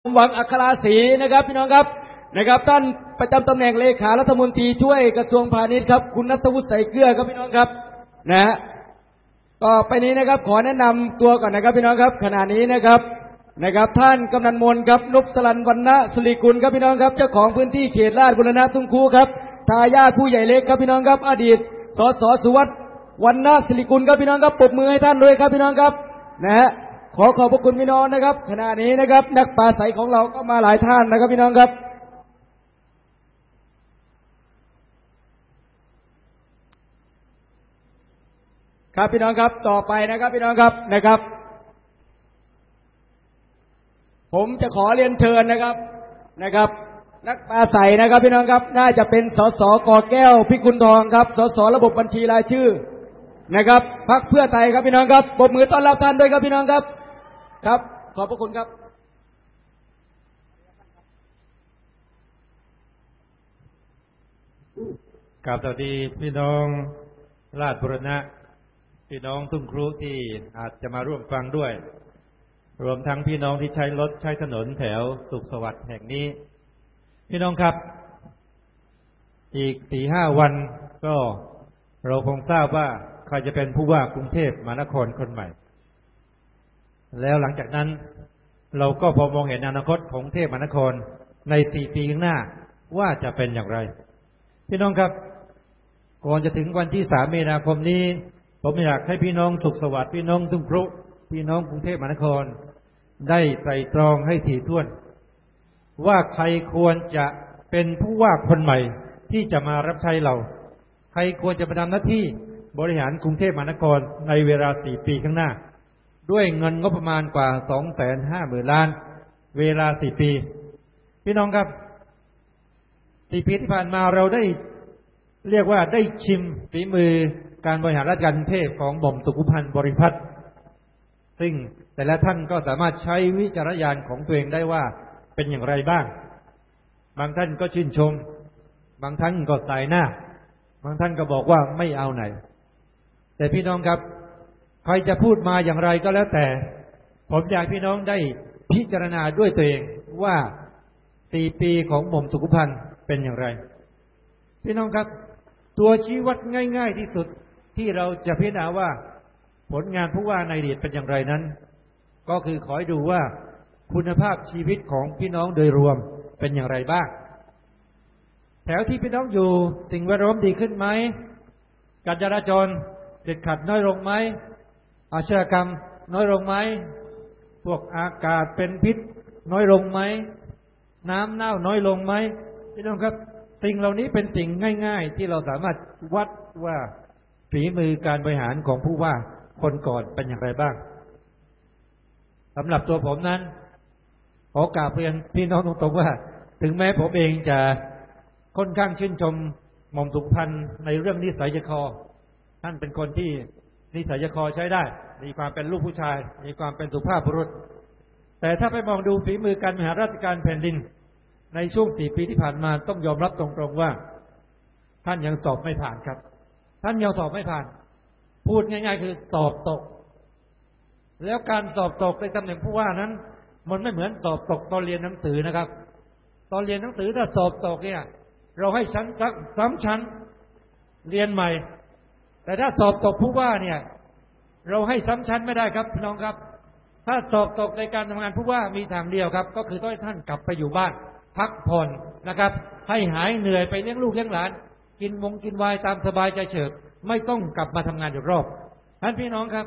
หวังอัคราศรีนะครับพี่น้องครับท่านประจำตำแหน่งเลขารัฐมนตรีช่วยกระทรวงพาณิชย์ครับคุณณัฐวุฒิใส่เกลือครับพี่น้องครับนะต่อไปนี้นะครับขอแนะนำตัวก่อนนะครับพี่น้องครับขณะนี้นะครับท่านกำนันมนครับนพสรันวรรณสิริกุลครับพี่น้องครับเจ้าของพื้นที่เขตลาดบุรณะทุ่งคูครับทายาทผู้ใหญ่เล็กครับพี่น้องครับอดีตสส.สุวัฒน์วรรณสิริกุลครับพี่น้องครับปรบมือให้ท่านด้วยครับพี่น้องครับนะฮะขอขอบพระคุณพี่น้องนะครับขณะนี้นะครับนักปราศัยของเราก็มาหลายท่านนะครับพี่น้องครับครับพี่น้องครับต่อไปนะครับพี่น้องครับผมจะขอเรียนเชิญนะครับนักปราศัยนะครับพี่น้องครับน่าจะเป็นสส.กอแก้วพิกุลทองครับสส.ระบบบัญชีรายชื่อนะครับพรรคเพื่อไทยครับพี่น้องครับปรบมือต้อนรับท่านด้วยครับพี่น้องครับครับขอบพระคุณครับกราบสวัสดีพี่น้องราชบุรณะพี่น้องทุ่งครุที่อาจจะมาร่วมฟังด้วยรวมทั้งพี่น้องที่ใช้รถใช้ถนนแถวสุขสวัสดิ์แห่งนี้พี่น้องครับอีก 4-5 วันก็เราคงทราบว่าใครจะเป็นผู้ว่ากรุงเทพมหานครคนใหม่แล้วหลังจากนั้นเราก็พอมองเห็นอนาคตของกรุงเทพมหานครใน 4 ปีข้างหน้าว่าจะเป็นอย่างไรพี่น้องครับก่อนจะถึงวันที่ 3 มีนาคมนี้ผมอยากให้พี่น้องสุขสวัสดิ์พี่น้องทุ่งครุพี่น้องกรุงเทพมหานครได้ไตร่ตรองให้ถี่ถ้วนว่าใครควรจะเป็นผู้ว่าคนใหม่ที่จะมารับใช้เราใครควรจะมาทำหน้าที่บริหารกรุงเทพมหานครในเวลา 4 ปีข้างหน้าด้วยเงินงบประมาณกว่า 250,000 ล้านเวลา 4 ปีพี่น้องครับ 4 ปีที่ผ่านมาเราได้เรียกว่าได้ชิมฝีมือการบริหารราชการกรุงเทพของหม่อมสุขุพันธ์บริพัตรซึ่งแต่ละท่านก็สามารถใช้วิจารณญาณของตัวเองได้ว่าเป็นอย่างไรบ้างบางท่านก็ชื่นชมบางท่านก็สายหน้าบางท่านก็บอกว่าไม่เอาไหนแต่พี่น้องครับใครจะพูดมาอย่างไรก็แล้วแต่ผมอยากพี่น้องได้พิจารณาด้วยตัวเองว่า4 ปีของหม่อมสุขุพันธ์เป็นอย่างไรพี่น้องครับตัวชี้วัดง่ายๆที่สุดที่เราจะพิจารณาว่าผลงานผู้ว่าในอดีตเป็นอย่างไรนั้นก็คือขอให้ดูว่าคุณภาพชีวิตของพี่น้องโดยรวมเป็นอย่างไรบ้างแถวที่พี่น้องอยู่สิ่งแวดล้อมดีขึ้นไหมการจราจรติดขัดน้อยลงไหมอาชญากรรมน้อยลงไหมพวกอากาศเป็นพิษน้อยลงไหมน้ำเน่าน้อยลงไหมพี่น้องครับสิ่งเหล่านี้เป็นสิ่งง่ายๆที่เราสามารถวัดว่าฝีมือการบริหารของผู้ว่าคนก่อนเป็นอย่างไรบ้างสำหรับตัวผมนั้นขอกราบเรียนพี่น้องตรงๆว่าถึงแม้ผมเองจะค่อนข้างชื่นชมหม่อมสุขุพันธ์ในเรื่องนิสัยใจคอท่านเป็นคนที่นิสัยใจคอใช้ได้มีความเป็นลูกผู้ชายมีความเป็นสุภาพบุรุษแต่ถ้าไปมองดูฝีมือการบริหารราชการแผ่นดินในช่วง 4 ปีที่ผ่านมาต้องยอมรับตรงๆว่าท่านยังสอบไม่ผ่านครับท่านยังสอบไม่ผ่านพูดง่ายๆคือสอบตกแล้วการสอบตกในตำแหน่งผู้ว่านั้นมันไม่เหมือนสอบตกตอนเรียนหนังสือนะครับตอนเรียนหนังสือถ้าสอบตกเนี่ยเราให้ชั้น3 ชั้นเรียนใหม่แต่ถ้าสอบตกผู้ว่าเนี่ยเราให้ซ้ำชั้นไม่ได้ครับพี่น้องครับถ้าสอบตกในการทำงานผู้ว่ามีทางเดียวครับก็คือต้องให้ท่านกลับไปอยู่บ้านพักผ่อนนะครับให้หายเหนื่อยไปเลี้ยงลูกเลี้ยงหลานกินไวน์ตามสบายใจเฉิบไม่ต้องกลับมาทำงานอีกรอบท่านพี่น้องครับ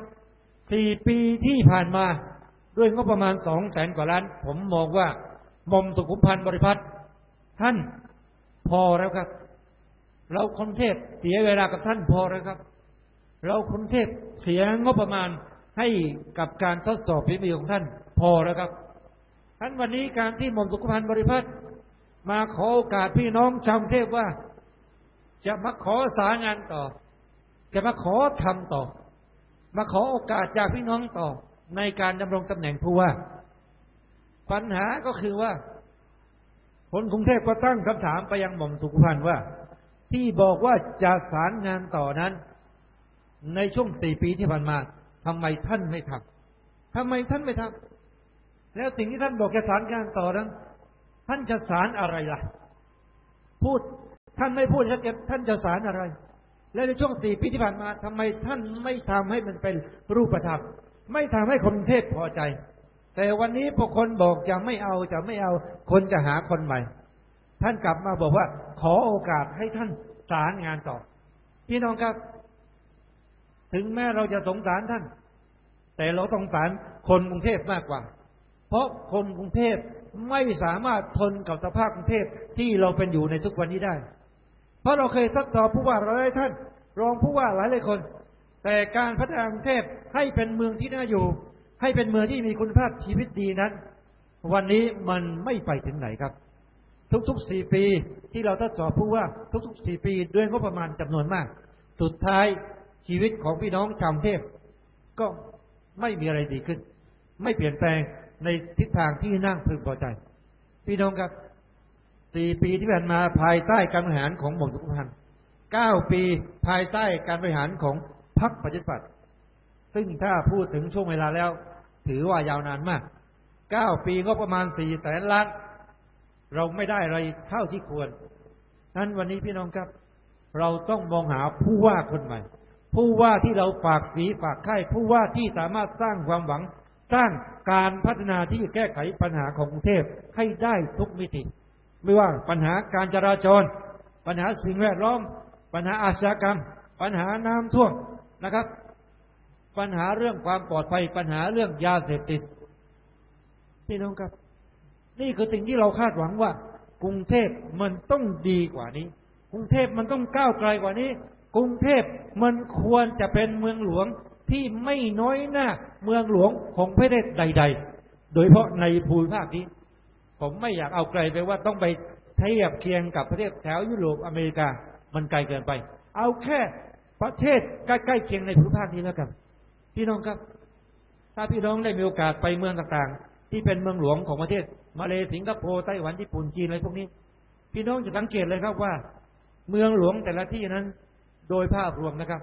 4 ปีที่ผ่านมาด้วยงบประมาณ 200,000 กว่าล้านผมมองว่าหม่อมสุขุพันธ์บริพัตรท่านพอแล้วครับเราคนเทพเสียเวลากับท่านพอแล้วครับเราคนเทพเสียงบประมาณให้กับการทดสอบฝีมือของท่านพอแล้วครับท่านวันนี้การที่หม่อมสุขุพันธ์บริพัตรมาขอโอกาสพี่น้องชาวกรุงเทพว่าจะมาขอสางานต่อจะมาขอทำต่อมาขอโอกาสจากพี่น้องต่อในการดำรงตำแหน่งผู้ว่าปัญหาก็คือว่าคนกรุงเทพก็ตั้งคำถามไปยังหม่อมสุขุพันธ์ว่าที่บอกว่าจะสารงานต่อนั้นในช่วง 4 ปีที่ผ่านมาทำไมท่านไม่ทำแล้วสิ่งที่ท่านบอกจะสานการต่อนั้นท่านจะสานอะไรล่ะพูดท่านไม่พูดชัดเจนท่านจะสานอะไรและในช่วง4 ปีที่ผ่านมาทำไมท่านไม่ทำให้มันเป็นรูปธรรมไม่ทำให้คนกรุงเทพพอใจแต่วันนี้พวกคนบอกจะไม่เอาคนจะหาคนใหม่ท่านกลับมาบอกว่าขอโอกาสให้ท่านสารงานต่อพี่น้องครับถึงแม้เราจะสงสารท่านแต่เราสงสารคนกรุงเทพมากกว่าเพราะคนกรุงเทพไม่สามารถทนกับสภาพกรุงเทพที่เราเป็นอยู่ในทุกวันนี้ได้เพราะเราเคยทดสอบผู้ว่าหลายท่านรองผู้ว่าหลายคนแต่การพัฒนากรุงเทพให้เป็นเมืองที่น่าอยู่ให้เป็นเมืองที่มีคุณภาพชีวิตดีนั้นวันนี้มันไม่ไปถึงไหนครับทุกๆ4 ปีที่เราทดสอบผู้ว่าทุกๆ4 ปีด้วยงบประมาณจำนวนมากสุดท้ายชีวิตของพี่น้องชาวกรุงเทพก็ไม่มีอะไรดีขึ้นไม่เปลี่ยนแปลงในทิศทางที่น่าพึงพอใจพี่น้องครับ4 ปีที่ผ่านมาภายใต้การบริหารของหม่อมสุขุมพันธ์9 ปีภายใต้การบริหารของพรรคประชาธิปัตย์ซึ่งถ้าพูดถึงช่วงเวลาแล้วถือว่ายาวนานมาก9 ปีก็ประมาณ400,000 ล้านเราไม่ได้อะไรเท่าที่ควรนั้นวันนี้พี่น้องครับเราต้องมองหาผู้ว่าคนใหม่ผู้ว่าที่เราฝากฝีฝากไข่ผู้ว่าที่สามารถสร้างความหวังสร้างการพัฒนาที่แก้ไขปัญหาของกรุงเทพให้ได้ทุกมิติไม่ว่าปัญหาการจราจรปัญหาสิ่งแวดล้อมปัญหาอาชญากรรมปัญหาน้ำท่วมนะครับปัญหาเรื่องความปลอดภัยปัญหาเรื่องยาเสพติดพี่น้องครับนี่คือสิ่งที่เราคาดหวังว่ากรุงเทพมันต้องดีกว่านี้กรุงเทพมันต้องก้าวไกลกว่านี้กรุงเทพมันควรจะเป็นเมืองหลวงที่ไม่น้อยหน้าเมืองหลวงของประเทศใดๆโดยเฉพาะในภูมิภาคนี้ผมไม่อยากเอาไกลไปว่าต้องไปเทียบเคียงกับประเทศแถวยุโรปอเมริกามันไกลเกินไปเอาแค่ประเทศใกล้ๆเคียงในภูมิภาคนี้แล้วกันพี่น้องครับถ้าพี่น้องได้มีโอกาสไปเมืองต่างๆที่เป็นเมืองหลวงของประเทศมาเลเซียสิงคโปร์ไต้หวันญี่ปุ่นจีนอะไรพวกนี้พี่น้องจะสังเกตเลยครับว่าเมืองหลวงแต่ละที่นั้นโดยภาพรวมนะครับ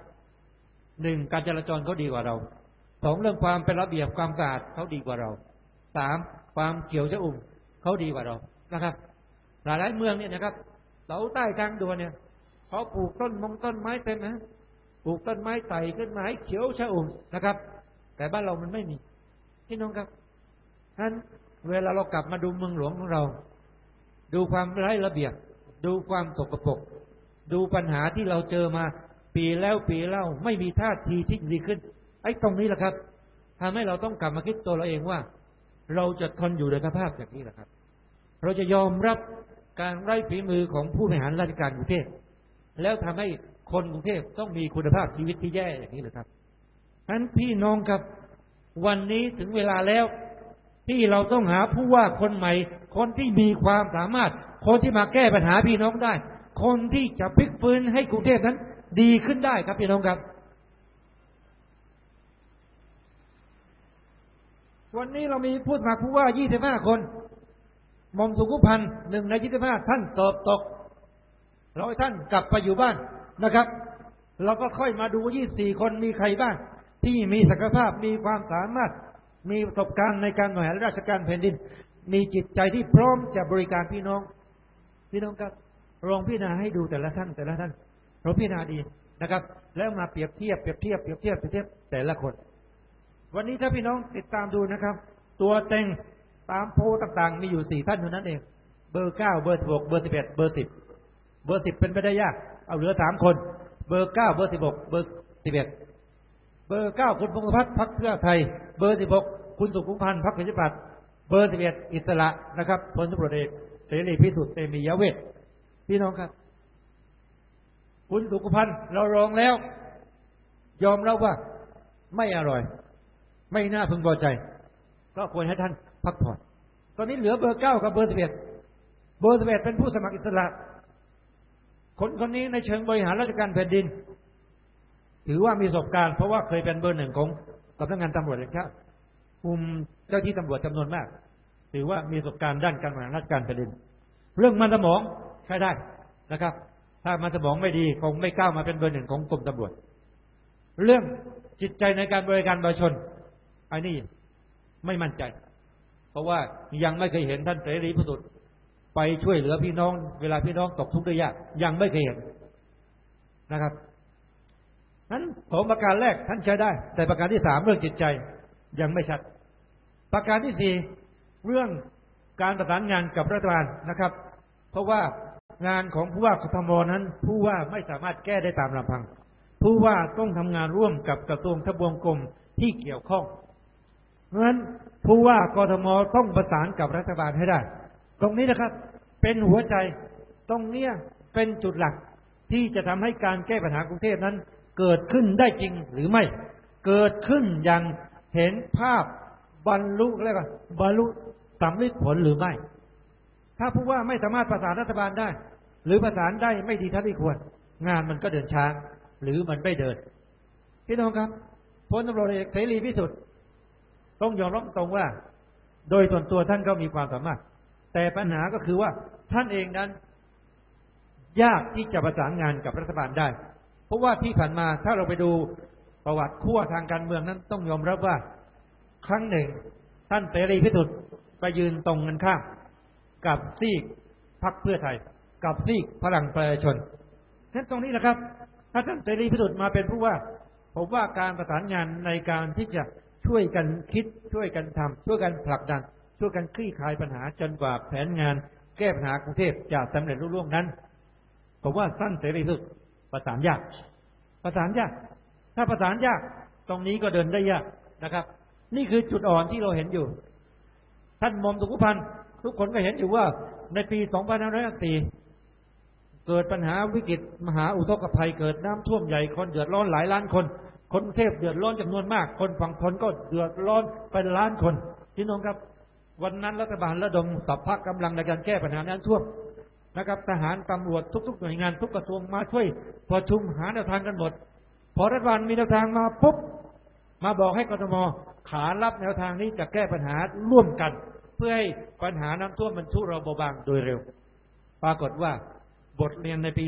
1การจราจรเขาดีกว่าเรา2เรื่องความเป็นระเบียบความสะอาดเขาดีกว่าเรา3ความเขียวชอุ่มเขาดีกว่าเรานะครับหลายๆเมืองเนี่ยนะครับเสาใต้ทางด่วนเนี่ยเขาปลูกต้นไม้เต็มนะปลูกต้นไม้ไต่ขึ้นมาให้เขียวชอุ่มนะครับแต่บ้านเรามันไม่มีพี่น้องครับฉะนั้นเวลาเรากลับมาดูเมืองหลวงของเราดูความไร้ระเบียบดูความสกปรกดูปัญหาที่เราเจอมาปีแล้วปีเล่าไม่มีท่าทีที่ดีขึ้นไอ้ตรงนี้แหละครับทำให้เราต้องกลับมาคิดตัวเราเองว่าเราจะทนอยู่ในสภาพแบบนี้แหละครับเราจะยอมรับการไร้ฝีมือของผู้บริหารราชการกรุงเทพแล้วทำให้คนกรุงเทพต้องมีคุณภาพชีวิตที่แย่อย่างนี้เลยครับฉะนั้นพี่น้องครับวันนี้ถึงเวลาแล้วที่เราต้องหาผู้ว่าคนใหม่คนที่มีความสามารถคนที่มาแก้ปัญหาพี่น้องได้คนที่จะพลิกฟื้นให้กรุงเทพนั้นดีขึ้นได้ครับพี่น้องครับวันนี้เรามีผู้สมัครผู้ว่า25 คนหม่อมสุขุมพันธ์1 ใน 25ท่านสอบตกเราให้ท่านกลับไปอยู่บ้านนะครับเราก็ค่อยมาดู24 คนมีใครบ้างที่มีศักยภาพมีความสามารถมีประสบการณ์ในการบริหารราชการแผ่นดินมีจิตใจที่พร้อมจะบริการพี่น้องครับลองพิจารณาให้ดูแต่ละท่านเราพิจารณาดีนะครับแล้วมาเปรียบเทียบแต่ละคนวันนี้ถ้าพี่น้องติดตามดูนะครับตัวเต็งตามโพลต่างๆมีอยู่4 ท่านเท่านั้นเองเบอร์9เบอร์16เบอร์11เบอร์10เป็นไปได้ยากเอาเหลือ3 คนเบอร์9เบอร์16เบอร์11เบอร์9คุณพงษ์พัฒน์พรรคเพื่อไทยเบอร์16คุณสุขุมพันธ์พรรคประชาธิปัตย์เบอร์11อิสระนะครับพลตำรวจเอกเสรีพิสุทธิ์เตมียเวทพี่น้องครับคุณสุขุมพันธ์เราลองแล้วยอมรับว่าไม่อร่อยไม่น่าพึงพอใจก็ควรให้ท่านพักผ่อนตอนนี้เหลือเบอร์9กับเบอร์11เบอร์11เป็นผู้สมัครอิสระคนนี้ในเชิงบริหารราชการแผ่นดินถือว่ามีประสบการณ์เพราะว่าเคยเป็นเบอร์ 1ของสำนักงานตำรวจแห่งชาติคุมเจ้าที่ตำรวจจำนวนมากถือว่ามีประสบการณ์ด้านการบริหารราชการแผ่นดินเรื่องมันสมองใช้ได้นะครับถ้ามันสมองไม่ดีคงไม่ก้าวมาเป็นเบอร์ 1ของกรมตำรวจเรื่องจิตใจในการบริการประชาชนไอ้นี่ไม่มั่นใจเพราะว่ายังไม่เคยเห็นท่านเสรีพิสุทธิ์ไปช่วยเหลือพี่น้องเวลาพี่น้องตกทุกข์ได้ยากยังไม่เคยเห็นนะครับนั้นผมประการแรกท่านใช้ได้แต่ประการที่3เรื่องจิตใจยังไม่ชัดประการที่4เรื่องการประสานงานกับรัฐบาลนะครับเพราะว่างานของผู้ว่ากทมนั้นผู้ว่าไม่สามารถแก้ได้ตามลำพังผู้ว่าต้องทำงานร่วมกับกระทรวงทบวงกรมที่เกี่ยวข้องเพราะฉะนั้นผู้ว่ากทมต้องประสานกับรัฐบาลให้ได้ตรงนี้นะครับเป็นหัวใจตรงนี้เป็นจุดหลักที่จะทำให้การแก้ปัญหากรุงเทพนั้นเกิดขึ้นได้จริงหรือไม่เกิดขึ้นอย่างเห็นภาพบรรลุสำเร็จผลหรือไม่ถ้าผู้ว่าไม่สามารถประสานรัฐบาลได้หรือประสานได้ไม่ดีเท่าที่ควรงานมันก็เดินช้าหรือมันไม่เดินพี่น้องครับพลตำรวจเอกเสรีพิสุทธิ์ต้องยอมรับตรงว่าโดยส่วนตัวท่านก็มีความสามารถแต่ปัญหาก็คือว่าท่านเองนั้นยากที่จะประสานงานกับรัฐบาลได้เพราะว่าที่ผ่านมาถ้าเราไปดูประวัติขั้วทางการเมืองนั้นต้องยอมรับว่าครั้งหนึ่งท่านเสรีพิสุทธิ์ไปยืนตรงกันข้ามกับซีกพรรคเพื่อไทยกับซีกพลังประชาชนนั้นตรงนี้นะครับถ้าท่านเสรีพิสุทธิ์มาเป็นผู้ว่าผมว่าการประสานงานในการที่จะช่วยกันคิดช่วยกันทำช่วยกันผลักดันช่วยกันคลี่คลายปัญหาจนกว่าแผนงานแก้ปัญหากรุงเทพจะสำเร็จรุ่ร่วงนั้นผมว่าท่านเสรีพิสุทธิ์ประสานยากถ้าประสานยากตรงนี้ก็เดินได้ยากนะครับนี่คือจุดอ่อนที่เราเห็นอยู่ท่านหม่อมสุขุพันธ์ทุกคนก็เห็นอยู่ว่าในปี 2504 เกิดปัญหาวิกฤตมหาอุทกภัยเกิดน้ำท่วมใหญ่คนเดือดร้อนหลายล้านคนคนกรุงเทพเดือดร้อนจำนวนมากคนฝั่งทนก็เดือดร้อนเป็นล้านคนพี่น้องครับวันนั้นรัฐบาลระดมสรรพกำลังในการแก้ปัญหาน้ำท่วมนะครับทหารตำรวจทุกๆหน่วยงานทุกกระทรวงมาช่วยประชุมหาแนวทางกันหมดพอรัฐบาลมีแนวทางมาปุ๊บมาบอกให้กทมขานรับแนวทางนี้จะแก้ปัญหาร่วมกันเพื่อให้ปัญหาน้ำท่วมมันทุเลาเบาบางโดยเร็วปรากฏว่าบทเรียนในปี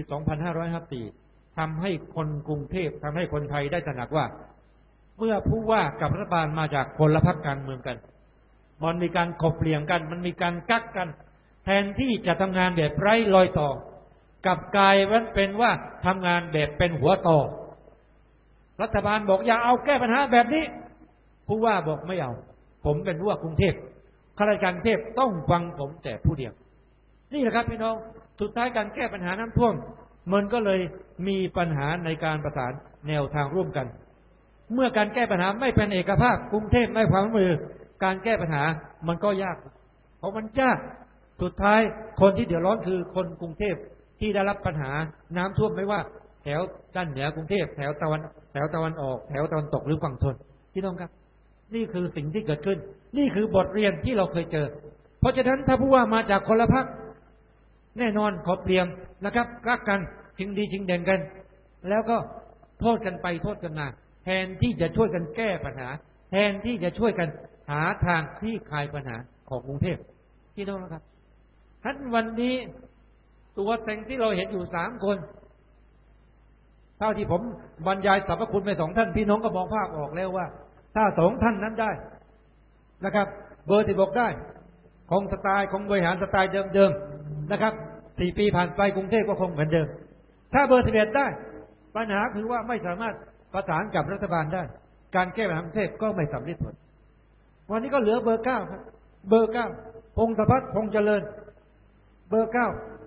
2554 ทำให้คนกรุงเทพทำให้คนไทยได้ตระหนักว่าเมื่อผู้ว่ากับรัฐบาลมาจากคนละพรรคการเมืองกันมันมีการขบเลี่ยงกันมันมีการกักกันแทนที่จะทำงานแบบไร้รอยต่อกลับกลายเป็นว่าทำงานแบบเป็นหัวต่อรัฐบาลบอกอย่าเอาแก้ปัญหาแบบนี้ผู้ว่าบอกไม่เอาผมเป็นผู้ว่ากรุงเทพข้าราชการกรุงเทพต้องฟังผมแต่ผู้เดียวนี่แหละครับพี่น้องสุดท้ายการแก้ปัญหาน้ำท่วมมันก็เลยมีปัญหาในการประสานแนวทางร่วมกันเมื่อการแก้ปัญหาไม่เป็นเอกภาพกรุงเทพไม่ความร่วมมือการแก้ปัญหามันก็ยากเพราะมันยากสุดท้ายคนที่เดือดร้อนคือคนกรุงเทพที่ได้รับปัญหาน้ำท่วมไม่ว่าแถวด้านเหนือกรุงเทพแถวตะวันออกแถวตะวันตกหรือฝั่งทนพี่น้องครับนี่คือสิ่งที่เกิดขึ้นนี่คือบทเรียนที่เราเคยเจอเพราะฉะนั้นถ้าผู้ว่ามาจากคนละพรรคแน่นอนขอเปลี่ยนนะครับรักกันชิงดีชิงเด่นกันแล้วก็โทษกันไปโทษกันมาแทนที่จะช่วยกันแก้ปัญหาแทนที่จะช่วยกันหาทางคลี่คลายปัญหาของกรุงเทพพี่น้องนะครับทั้งวันนี้ตัวเต็งที่เราเห็นอยู่3 คนเท่าที่ผมบรรยายสรรพคุณไป2 ท่านพี่น้องก็มองภาพออกแล้วว่าถ้า2 ท่านนั้นได้นะครับเบอร์16ได้คงสไตล์คงบริหารสไตล์เดิมๆนะครับ4 ปีผ่านไปกรุงเทพก็คงเหมือนเดิมถ้าเบอร์11ได้ปัญหาคือว่าไม่สามารถประสานกับรัฐบาลได้การแก้ปัญหากรุงเทพก็ไม่สำเร็จผลวันนี้ก็เหลือเบอร์9ครับเบอร์9พงศพัฒน์พงษ์เจริญเบอร์9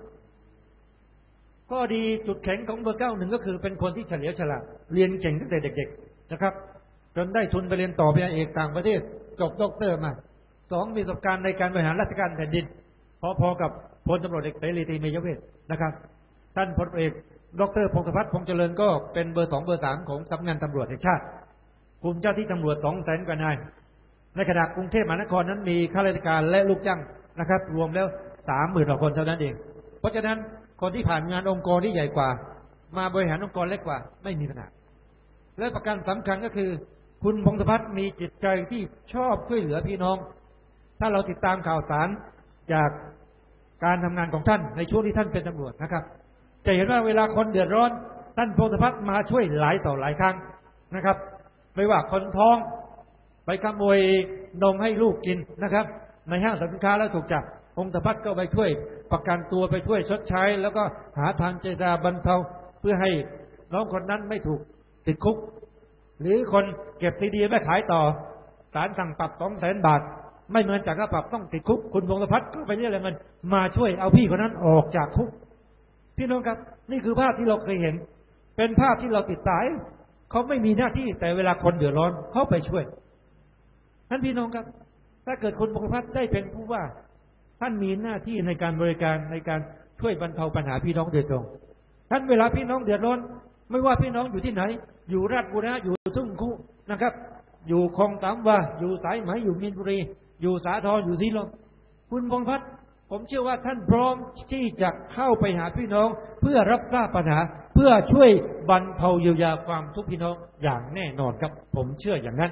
ข้อดีจุดแข็งของเบอร์9 1ก็คือเป็นคนที่เฉลียวฉลาดเรียนเก่งตั้งแต่เด็กๆนะครับจนได้ทุนไปเรียนต่อปริญญาเอกต่างประเทศจบด็อกเตอร์มา2มีประสบการณ์ในการบริหารราชการแผ่นดินพอๆกับพลตำรวจเอกเสรีเมยเวทนะครับท่านพลเอกดรพงศพัฒน์พงษ์เจริญก็เป็นเบอร์2เบอร์3ของสำนักงานตำรวจแห่งชาติคุมเจ้าที่ตำรวจ 200,000 กว่านายในขณะกรุงเทพมหานครนั้นมีข้าราชการและลูกจ้างนะครับรวมแล้ว 30,000 กว่าคนเท่านั้นเองเพราะฉะนั้นคนที่ผ่านงานองค์กรที่ใหญ่กว่ามาบริหารองค์กรเล็กกว่าไม่มีปัญหาและประการสำคัญก็คือคุณพงศพัฒน์มีจิตใจที่ชอบช่วยเหลือพี่น้องถ้าเราติดตามข่าวสารจากการทำงานของท่านในช่วงที่ท่านเป็นตำรวจนะครับจะเห็นว่าเวลาคนเดือดร้อนท่านพงศพัฒน์มาช่วยหลายต่อหลายครั้งนะครับไม่ว่าคนท้องไปขโมยนมให้ลูกกินนะครับในห้างสรรพสินค้าแล้วถูกจับองค์ตพัดก็ไปช่วยประกันตัวไปช่วยชดใช้แล้วก็หาทางเจรจาบรรเทาเพื่อให้น้องคนนั้นไม่ถูกติดคุกหรือคนเก็บซีดีไม่ขายต่อศาลสั่งปรับ 200,000 บาทไม่เงินจากค่าปรับต้องติดคุกคุณพงศพัฒน์ก็ไปเรียกเงินมาช่วยเอาพี่คนนั้นออกจากคุกพี่น้องครับนี่คือภาพที่เราเคยเห็นเป็นภาพที่เราติดตายเขาไม่มีหน้าที่แต่เวลาคนเดือดร้อนเขาไปช่วยท่านพี่น้องครับถ้าเกิดคุณพงศพัฒน์ได้เป็นผู้ว่าท่านมีหน้าที่ในการบริการในการช่วยบรรเทาปัญหาพี่น้องโดยตรงท่านเวลาพี่น้องเดือดร้อนไม่ว่าพี่น้องอยู่ที่ไหนอยู่ราชบุรีอยู่ทุ่งคู่นะครับอยู่คลองสามวาอยู่สายไหมอยู่มีนบุรีอยู่สาทรอยู่ศรีลมคุณพงษ์พัฒน์ผมเชื่อว่าท่านพร้อมที่จะเข้าไปหาพี่น้องเพื่อรับทราบปัญหาเพื่อช่วยบรรเทาเยียวยาความทุกข์พี่น้องอย่างแน่นอนครับผมเชื่ออย่างนั้น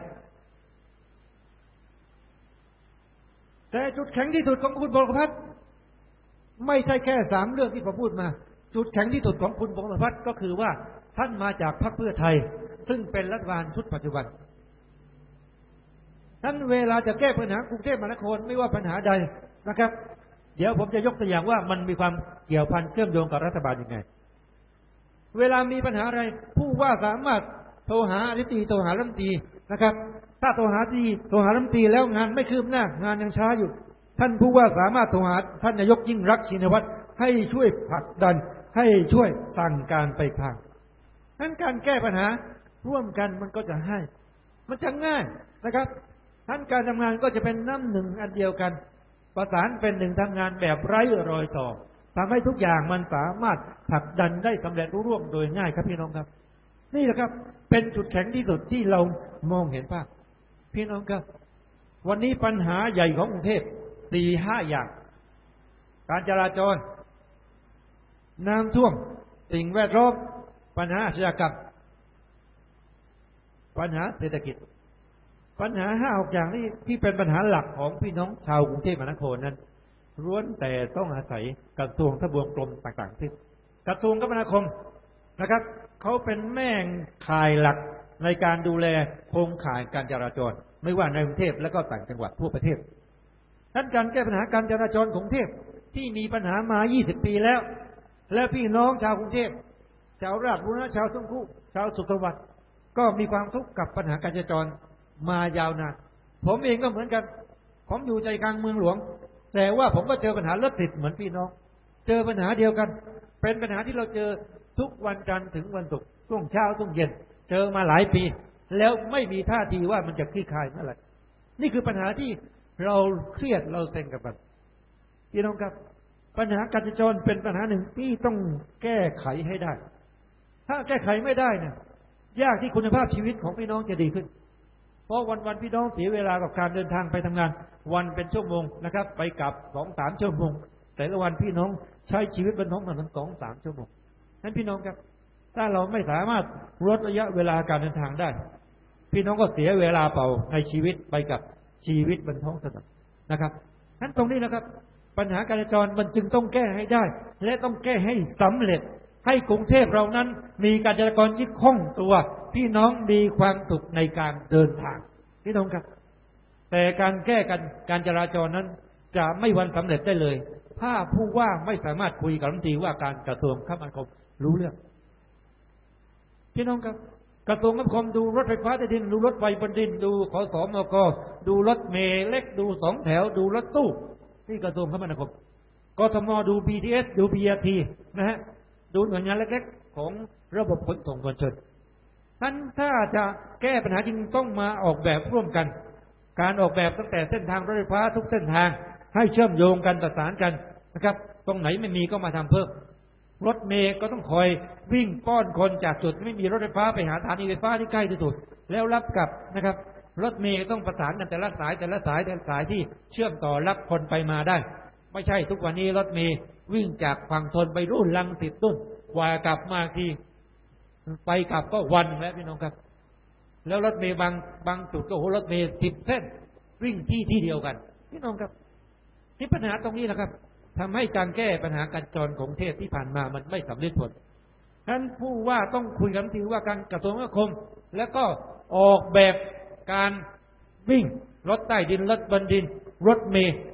แต่จุดแข็งที่สุดของคุณพงษ์พัฒน์ไม่ใช่แค่3เรื่องที่ผมพูดมาจุดแข็งที่สุดของคุณพงษ์พัฒน์ก็คือว่าท่านมาจากพรรคเพื่อไทยซึ่งเป็นรัฐบาลชุดปัจจุบันท่านเวลาจะแก้ปัญหากรุงเทพมหานครไม่ว่าปัญหาใดนะครับเดี๋ยวผมจะยกตัวอย่างว่ามันมีความเกี่ยวพันเชื่อมโยงกับรัฐบาลยังไงเวลามีปัญหาอะไรผู้ว่าสามารถโทรหาอธิบดีโทรหารัฐมนตรีนะครับถ้าโทรหารัฐมนตรีแล้วงานไม่คืบหน้างานยังช้าอยู่ท่านผู้ว่าสามารถโทรหาท่านนายกยิ่งรักษณ์ชินวัตรให้ช่วยผลักดันให้ช่วยสั่งการไปทางนั้นการแก้ปัญหาร่วมกันมันก็จะให้มันจะง่ายนะครับทั้นการทำงานก็จะเป็นน้ำหนึ่งอันเดียวกันประสานเป็นหนึ่งทำงานแบบไร้รอยต่อทำให้ทุกอย่างมันสามารถผลักดันได้สำเร็จรุ่ร่วงโดยง่ายครับพี่น้องครับนี่แหละครับเป็นจุดแข็งที่สุดที่เรามองเห็นภาพพี่น้องครับวันนี้ปัญหาใหญ่ของกรุงเทพ 4-5 อย่างการจราจรน้ำท่วมสิ่งแวดล้อมปัญหาอาชญากรรมปัญหาเศรษฐกิจปัญหา5-6 อย่างนี้ที่เป็นปัญหาหลักของพี่น้องชาวกรุงเทพมหานครนั้นล้วนแต่ต้องอาศัยกระทรวงทบวงกรมต่างๆที่กระทรวงคมนาคมนะครับเขาเป็นแม่ข่ายหลักในการดูแลโครงข่ายการจราจรไม่ว่าในกรุงเทพและก็ต่างจังหวัดทั่วประเทศด้านการแก้ปัญหาการจราจรของกรุงเทพที่มีปัญหามา20 ปีแล้วและพี่น้องชาวกรุงเทพชาวราชบุรีชาวทุ่งคู่ชาวสุขสวัสดิ์ก็มีความทุกข์กับปัญหาการจราจรมายาวนานผมเองก็เหมือนกันผมอยู่ใจกลางเมืองหลวงแต่ว่าผมก็เจอปัญหารถติดเหมือนพี่น้องเจอปัญหาเดียวกันเป็นปัญหาที่เราเจอทุกวันจันทร์ถึงวันศุกร์ช่วงเช้าช่วงเย็นเจอมาหลายปีแล้วไม่มีท่าทีว่ามันจะคลี่คลายเมื่อไหร่นี่คือปัญหาที่เราเครียดเราเซ็งกับมันพี่น้องครับปัญหาการจราจรเป็นปัญหาหนึ่งที่ต้องแก้ไขให้ได้ถ้าแก้ไขไม่ได้เนี่ยยากที่คุณภาพชีวิตของพี่น้องจะดีขึ้นเพราะวันพี่น้องเสียเวลากับการเดินทางไปทำงานวันเป็นชั่วโมงนะครับไปกลับ 2-3 ชั่วโมงแต่ละวันพี่น้องใช้ชีวิตบนท้องถนน 2-3 ชั่วโมงนั้นพี่น้องครับถ้าเราไม่สามารถลดระยะเวลาการเดินทางได้พี่น้องก็เสียเวลาเปล่าในชีวิตไปกับชีวิตบนท้องถนนนะครับนั้นตรงนี้นะครับปัญหาการจราจรมันจึงต้องแก้ให้ได้และต้องแก้ให้สำเร็จให้กรุงเทพเรานั้นมีการจราจรที่คล่องตัวพี่น้องมีความสุขในการเดินทางพี่น้องครับแต่การแก้การจราจรนั้นจะไม่วันสำเร็จได้เลยถ้าผู้ว่าไม่สามารถคุยกับรัฐมนตรีว่าการกระทรวงคมนาคมรู้เรื่องพี่น้องครับกระทรวงคมนาคมดูรถไฟฟ้าใต้ดินดูรถไฟบนดินดูขสมกดูรถเมล์เล็กดู2 แถวดูรถตู้นี่กระทรวงคมนาคมกทมดู BTS ดู BRT นะฮะดูหน่วยงานเล็กๆของระบบขนส่งมวลชนท่านถ้าจะแก้ปัญหาจริงต้องมาออกแบบร่วมกันการออกแบบตั้งแต่เส้นทางรถไฟฟ้าทุกเส้นทางให้เชื่อมโยงกันประสานกันนะครับตรงไหนไม่มีก็มาทำเพิ่มรถเมล์ก็ต้องคอยวิ่งป้อนคนจากจุดไม่มีรถไฟฟ้าไปหาสถานีไฟฟ้าที่ใกล้ที่สุดแล้วรับกลับนะครับรถเมล์ต้องประสานกันแต่ละสายที่เชื่อมต่อรับคนไปมาได้ไม่ใช่ทุกวันนี้รถเมล์วิ่งจากฝั่งทนไปรุ่นลังสิตต้นกว่ากลับมาทีไปกลับก็วันแล้วพี่น้องครับแล้วรถเมล์บางจุดก็โหรถเมล์10 เส้นวิ่งที่เดียวกันพี่น้องครับนี่ปัญหาตรงนี้นะครับทำให้การแก้ปัญหาการจราจรของประเทศที่ผ่านมามันไม่สำเร็จผลฉะนั้นผู้ว่าต้องคุยกันทีว่าการกระทรวงคมนาคมแล้วก็ออกแบบการวิ่งรถใต้ดินรถบนดินรถเมล์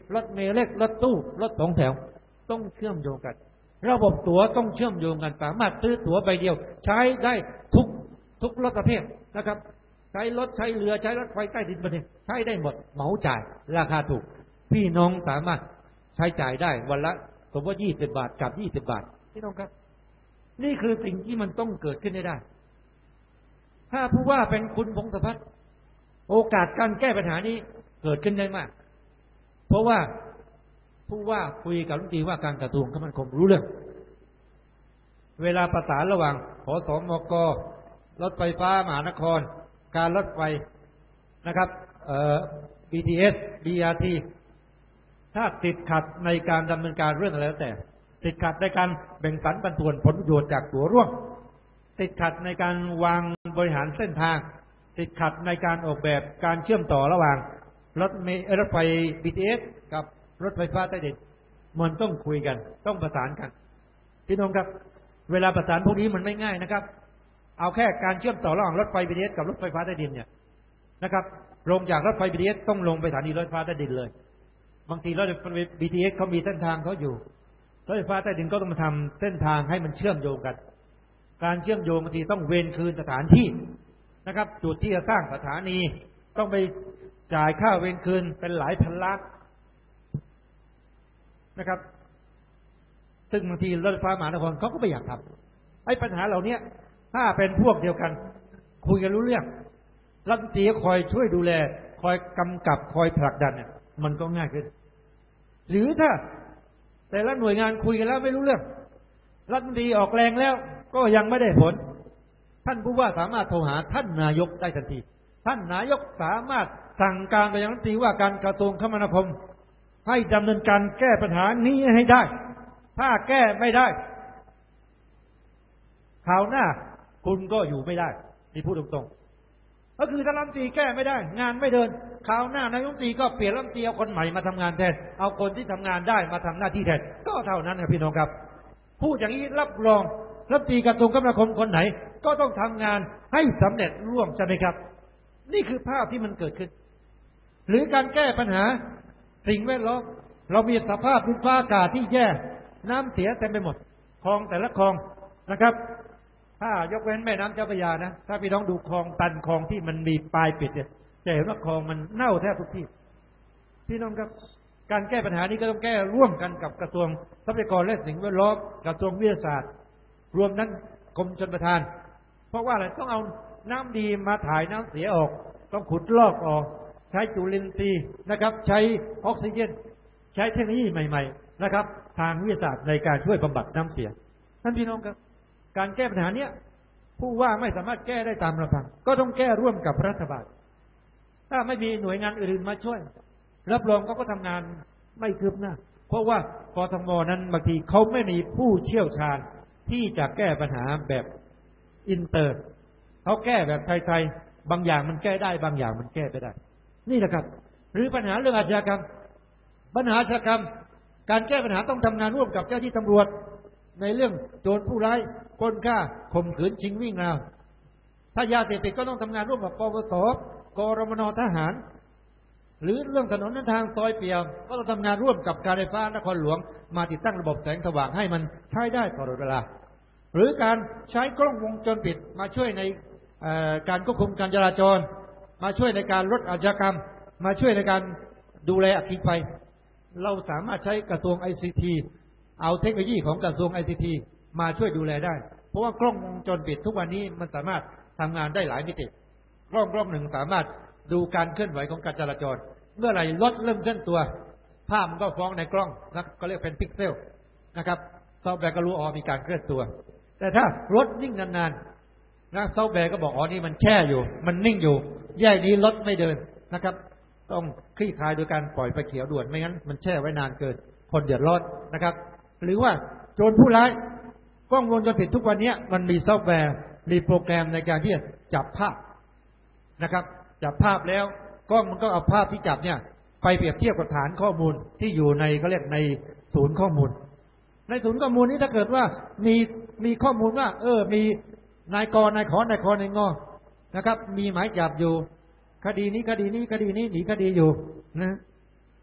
รถเมล์เล็กรถตู้รถสองแถวต้องเชื่อมโยงกันระบบตั๋วต้องเชื่อมโยงกันสามารถซื้อตั๋วใบเดียวใช้ได้ทุกรถประเภทนะครับใช้รถใช้เรือใช้รถไฟใต้ดินประเทศใช้ได้หมดเหมาจ่ายราคาถูกพี่น้องสามารถใช้จ่ายได้วันละสมมติ20 บาทกับ20 บาทพี่น้องครับนี่คือสิ่งที่มันต้องเกิดขึ้นได้ถ้าผู้ว่าเป็นคุณพงศพัฒน์โอกาสการแก้ปัญหานี้เกิดขึ้นได้มากเพราะว่าผู้ว่าคุยกับรัฐมนตรีว่าการกระทรวงคมนาคมรู้เรื่องเวลาประสานระหว่างขสมกรถไฟฟ้ามหานครการรถไฟนะครับBTS BRT ถ้าติดขัดในการดำเนินการเรื่องอะไรแล้วแต่ติดขัดในการแบ่งสรรปันส่วนผลประโยชน์จากตั๋วร่วมติดขัดในการวางบริหารเส้นทางติดขัดในการออกแบบการเชื่อมต่อระหว่างรถไฟ BTS กับรถไฟฟ้าใต้ดินมันต้องคุยกันต้องประสานกันพี่น้องครับเวลาประสานพวกนี้มันไม่ง่ายนะครับเอาแค่การเชื่อมต่อระหว่างรถไฟ BTS กับรถไฟฟ้าใต้ดินเนี่ยนะครับลงจากรถไฟ BTS ต้องลงไปสถานีรถไฟฟ้าใต้ดินเลยบางทีรถไฟ BTS เขามีเส้นทางเขาอยู่รถไฟฟ้าใต้ดินก็ต้องมาทำเส้นทางให้มันเชื่อมโยงกันการเชื่อมโยงบางทีต้องเวนคืนสถานที่นะครับจุดที่จะสร้างสถานีต้องไปจ่ายค่าเวนคืนเป็นหลายพันล้านนะครับซึ่งบางทีรถไฟฟ้ามหานครเขาก็ไม่อยากทำไอ้ปัญหาเหล่านี้ถ้าเป็นพวกเดียวกันคุยกันรู้เรื่องรัฐมนตรีคอยช่วยดูแลคอยกำกับคอยผลักดันเนี่ยมันก็ง่ายขึ้นหรือถ้าแต่ละหน่วยงานคุยกันแล้วไม่รู้เรื่องรัฐมนตรีออกแรงแล้วก็ยังไม่ได้ผลท่านผู้ว่าสามารถโทรหาท่านนายกได้ทันทีท่านนายกสามารถสั่งการไปยังรัฐมนตรีว่าการกระทรวงคมนาคมให้ดำเนินการแก้ปัญหานี้ให้ได้ถ้าแก้ไม่ได้คราวหน้าคุณก็อยู่ไม่ได้นี่พูดตรงๆก็คือถ้ารัฐมนตรีแก้ไม่ได้งานไม่เดินคราวหน้านายกรัฐมนตรีก็เปลี่ยนรัฐมนตรีเอาคนใหม่มาทำงานแทนเอาคนที่ทำงานได้มาทำหน้าที่แทนก็เท่านั้นครับพี่น้องครับพูดอย่างนี้รับรองรัฐมนตรีกระทรวงคมนาคมคนไหนก็ต้องทำงานให้สำเร็จร่วมใช่ไหมครับนี่คือภาพที่มันเกิดขึ้นหรือการแก้ปัญหาสิ่งแวดล้อมเรามีสภาพดินฟ้าอากาศที่แย่น้ำเสียเต็มไปหมดคลองแต่ละคลองนะครับถ้ายกเว้นแม่น้ำเจ้าพระยานะถ้าพี่น้องดูคลองตันคลองที่มันมีปลายปิดเนี่ยจะเห็นว่าคลองมันเน่าแทบทุกที่พี่น้องครับการแก้ปัญหานี้ก็ต้องแก้ร่วมกันกับกระทรวงทรัพยากรและสิ่งแวดล้อมกระทรวงวิทยาศาสตร์รวมทั้งกรมชลประทานเพราะว่าอะไรต้องเอาน้ำดีมาถ่ายน้ำเสียออกต้องขุดลอกออกใช้จุลินทรีย์นะครับใช้ออกซิเจนใช้เทคโนโลยีใหม่ๆนะครับทางวิทยาศาสตร์ในการช่วยบำบัดน้ำเสียท่านพี่น้องครับการแก้ปัญหาเนี้ยผู้ว่าไม่สามารถแก้ได้ตามลำพังก็ต้องแก้ร่วมกับรัฐบาลถ้าไม่มีหน่วยงานอื่นมาช่วยรับรองเขาก็ทำงานไม่คืบหน้าเพราะว่ากทมนั้นบางทีเขาไม่มีผู้เชี่ยวชาญที่จะแก้ปัญหาแบบอินเตอร์เขาแก้แบบไทยๆบางอย่างมันแก้ได้บางอย่างมันแก้ไม่ได้นี่แหละครับหรือปัญหาเรื่องอาชญากรรมปัญหาอาชญากรรมการแก้ปัญหาต้องทำงานร่วมกับเจ้าที่ตำรวจในเรื่องโจรผู้ร้ายปล้นฆ่าข่มขืนชิงวิ่งราวถ้ายาเสพติดก็ต้องทำงานร่วมกับปปส.กรมน.ทหารหรือเรื่องถนนทางซอยเปี่ยมก็ต้องทำงานร่วมกับการไฟฟ้านครหลวงมาติดตั้งระบบแสงสว่างให้มันใช้ได้ตลอดเวลาหรือการใช้กล้องวงจรปิดมาช่วยในการควบคุมการจราจรมาช่วยในการลดอาชญากรรมมาช่วยในการดูแลอัคคีภัยเราสามารถใช้กระทรวง ICT เอาเทคโนโลยีของกระทรวง ICT มาช่วยดูแลได้เพราะว่ากล้องวงจรปิดทุกวันนี้มันสามารถทำงานได้หลายมิติกล้องหนึ่งสามารถดูการเคลื่อนไหวของการจราจรเมื่อไหร่รถเริ่มเคลื่อนตัวภาพมันก็ฟ้องในกล้องนะก็เรียกเป็นพิกเซลนะครับซอฟต์แวร์ก็รู้มีการเคลื่อนตัวแต่ถ้ารถนิ่งนานๆนะซอฟต์แวร์ก็บอกนี่มันแช่อยู่มันนิ่งอยู่แย่นี้รถไม่เดินนะครับต้องคลี่คลายโดยการปล่อยไฟเขียวด่วนไม่งั้นมันแช่ไว้นานเกินคนเดือดร้อนนะครับหรือว่าโจรผู้ร้ายกล้องวงจรปิดทุกวันนี้มันมีซอฟต์แวร์มีโปรแกรมในการที่จะจับภาพนะครับจับภาพแล้วกล้องมันก็เอาภาพที่จับเนี่ยไปเปรียบเทียบกับฐานข้อมูลที่อยู่ในเขาเรียกในศูนย์ข้อมูลในศูนย์ข้อมูลนี้ถ้าเกิดว่ามีข้อมูลว่ามีนายกนายขอนายคอนายงอนะครับมีหมายจับอยู่คดีนี้หนีคดีอยู่นะ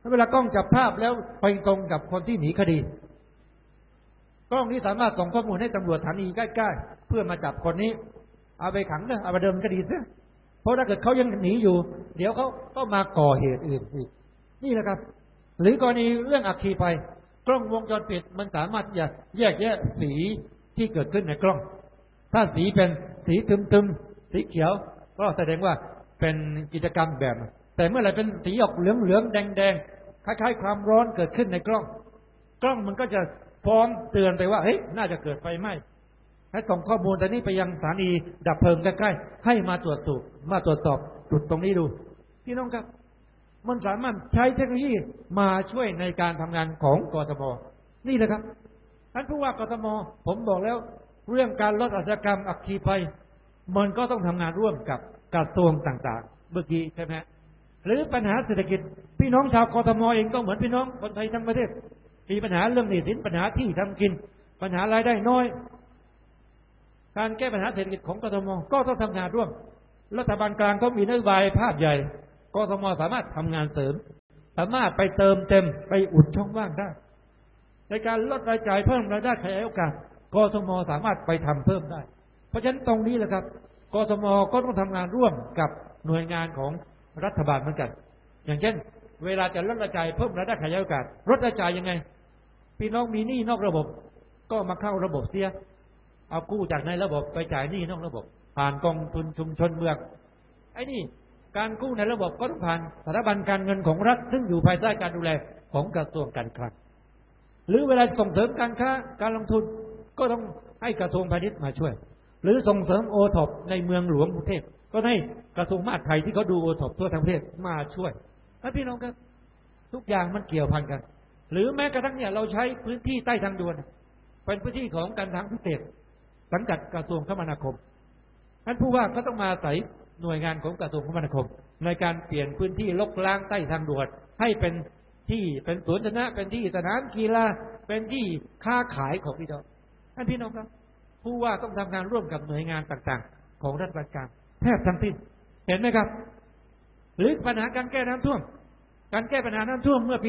เวลากล้องจับภาพแล้วไปตรงกับคนที่หนีคดีกล้องนี้สามารถส่งข้อมูลให้ตำรวจสถานีใกล้ๆเพื่อมาจับคนนี้เอาไปขังเอาไปดำเนินคดีซะเพราะถ้าเกิดเขายังหนีอยู่เดี๋ยวเขาก็มาก่อเหตุอื่นอีกนี่แหละครับหรือกรณีเรื่องอัคคีภัยกล้องวงจรปิดมันสามารถแยกแยะสีที่เกิดขึ้นในกล้องถ้าสีเป็นสีทึมๆสีเขียวก็แสดงว่าเป็นกิจกรรมแบบแต่เมื่อไหร่เป็นสีออกเหลืองๆแดงๆคล้ายๆความร้อนเกิดขึ้นในกล้องมันก็จะฟ้องเตือนไปว่าเฮ้ยน่าจะเกิดไฟไหม้ให้ส่งข้อมูลตอนนี้ไปยังสถานีดับเพลิงใกล้ๆให้มาตรวจสอบจุดตรงนี้ดูพี่น้องครับมันสามารถใช้เทคโนโลยีมาช่วยในการทำงานของกทมนี่แหละครับท่านผู้ว่ากทมผมบอกแล้วเรื่องการลดอาชญากรรมอัคคีภัยมันก็ต้องทำงานร่วมกับกระทรวงต่างๆเมื่อกี้ใช่ไหมหรือปัญหาเศรษฐกิจพี่น้องชาวกทมเองก็เหมือนพี่น้องคนไทยทั้งประเทศมีปัญหาเรื่องหนี้สินปัญหาที่ทำกินปัญหารายได้น้อยการแก้ปัญหาเศรษฐกิจของกทมก็ต้องทำงานร่วมรัฐบาลกลางก็มีนโยบายภาพใหญ่กทมสามารถทำงานเสริมสามารถไปเติมเต็มไปอุดช่องว่างได้ในการลดรายจ่ายเพิ่มรายได้ขยายโอกาสกทมสามารถไปทำเพิ่มได้เพราะฉะนั้นตรงนี้แหละครับกทมก็ต้องทำงานร่วมกับหน่วยงานของรัฐบาลเหมือนกันอย่างเช่นเวลาจะลดรายจ่ายเพิ่มรายได้ขยายโอกาสลดรายจ่ายยังไงพี่น้องมีหนี้นอกระบบก็มาเข้าระบบเสียเอากู้จากในระบบไปจ่ายหนี้นอกระบบผ่านกองทุนชุมชนเมืองไอ้นี่การกู้ในระบบก็ต้องผ่านสถาบันการเงินของรัฐซึ่งอยู่ภายใต้การดูแลของกระทรวงการคลังหรือเวลาส่งเสริมการค้าการลงทุนก็ต้องให้กระทรวงพาณิชย์มาช่วยหรือส่งเสริมโอท็อปในเมืองหลวงกรุงเทพก็ให้กระทรวงมหาดไทยที่เขาดูโอท็อปทั่วทั้งประเทศมาช่วยพี่น้องครับทุกอย่างมันเกี่ยวพันกันหรือแม้กระทั่งเนี่ยเราใช้พื้นที่ใต้ทางด่วนเป็นพื้นที่ของการทางพิเศษสังกัดกระทรวงคมนาคมท่านผู้ว่าก็ต้องมาใส่หน่วยงานของกระทรวงคมนาคมในการเปลี่ยนพื้นที่ลกล้างใต้ทางด่วนให้เป็นที่เป็นสวนสาธารณะเป็นที่สนามกีฬาเป็นที่ค้าขายของพี่น้องท่านพี่น้องครับผู้ว่าต้องทำงานร่วมกับหน่วยงานต่างๆของรัฐบาลกลางแทบทั้งสิ้นเห็นไหมครับหรือปัญหาการแก้น้ำท่วมการแก้ปัญหาน้ำท่วมเมื่อปี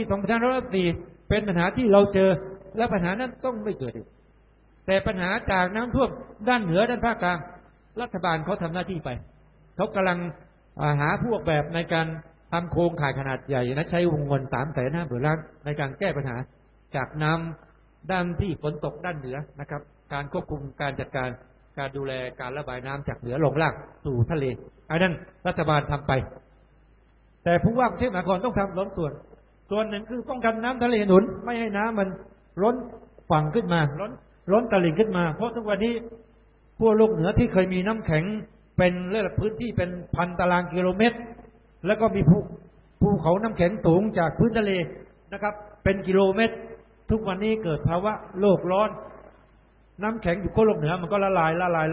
2504เป็นปัญหาที่เราเจอและปัญหานั้นต้องไม่เกิดอีกแต่ปัญหาจากน้ำท่วมด้านเหนือด้านภาคกลางรัฐบาลเขาทำหน้าที่ไปเขากำลังหาพวกแบบในการทำโครงข่ายขนาดใหญ่และใช้วงเงิน350,000 ล้านในการแก้ปัญหาจากน้ำด้านที่ฝนตกด้านเหนือนะครับการควบคุมการจัดการการดูแลการระบายน้ำจากเหนือลงล่างสู่ทะเลอันนั้นรัฐบาลทำไปแต่ผู้ว่ากรุงเทพมหานครต้องทำล้นส่วนหนึ่งคือป้องกันน้ำทะเลหนุนไม่ให้น้ำมันล้นฝั่งขึ้นมาล้นตลิ่งขึ้นมาเพราะทุกวันนี้พวกโลกเหนือที่เคยมีน้ำแข็งเป็นเรื่องพื้นที่เป็นพันตารางกิโลเมตรแล้วก็มีภูเขาน้ำแข็งสูงจากพื้นทะเลนะครับเป็นกิโลเมตรทุกวันนี้เกิดภาวะโลกร้อนน้ำแข็งอยู่ขั้วโลกเหนือมันก็ละลาย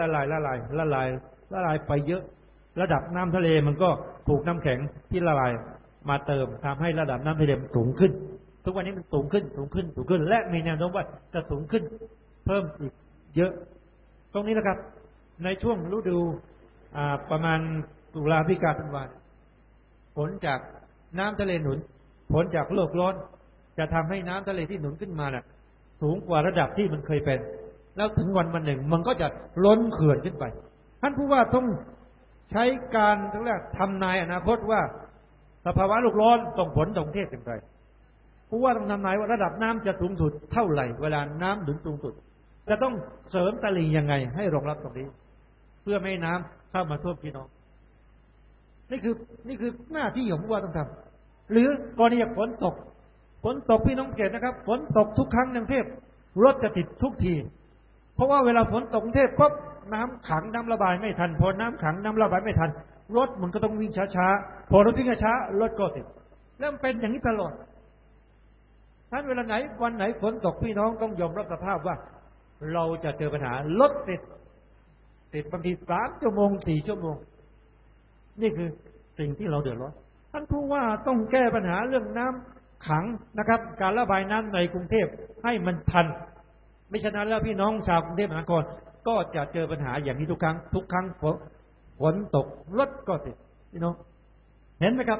ไปเยอะระดับน้ำทะเลมันก็ถูกน้ำแข็งที่ละลายมาเติมทำให้ระดับน้ำทะเลมันสูงขึ้นทุกวันนี้มันสูงขึ้นและมีแนวโน้มว่าจะสูงขึ้นเพิ่มอีกเยอะตรงนี้นะครับในช่วงฤดูประมาณตุลาพฤศจิกายนฝนจากน้ำทะเลหนุนฝนจากโลกร้อนจะทำให้น้ำทะเลที่หนุนขึ้นมาน่ะสูงกว่าระดับที่มันเคยเป็นแล้วถึงวันหนึ่งมันก็จะล้นเขื่อนขึ้นไปท่านผู้ว่าต้องใช้การเรียกทำนายอนาคตว่าสภาวะโลกร้อนส่งผลต่อกรุงเทพอย่างไรผู้ว่าต้องทำนายว่าระดับน้ำจะสูงสุดเท่าไหร่เวลาน้ำถึงสูงสุดจะต้องเสริมตลิ่งยังไงให้รองรับตรงนี้เพื่อไม่ให้น้ำเข้ามาท่วมพี่น้องนี่คือหน้าที่ของผู้ว่าต้องทำหรือกรณีฝนตกพี่น้องเกตนะครับฝนตกทุกครั้งในกรุงเทพรถจะติดทุกทีเพราะว่าเวลาฝนตกกรุงเทพปุ๊บน้ำขังน้ำระบายไม่ทันพอน้ำขังน้ำระบายไม่ทันรถมันก็ต้องวิ่งช้าๆพอรถวิ่งช้ารถก็ติดแล้วมันเป็นอย่างนี้ตลอดท่านเวลาไหนวันไหนฝนตกพี่น้องต้องยอมรับสภาพว่าเราจะเจอปัญหารถติดบางที3 ชั่วโมง 4 ชั่วโมงนี่คือสิ่งที่เราเดือดร้อนท่านผู้ว่าต้องแก้ปัญหาเรื่องน้ำขังนะครับการระบายน้ำในกรุงเทพให้มันทันไม่ฉะนั้นแล้วพี่น้องชาวกรุงเทพมหานครก็จะเจอปัญหาอย่างนี้ทุกครั้งฝนตกรถก็ติดพี่น้องเห็นไหมครับ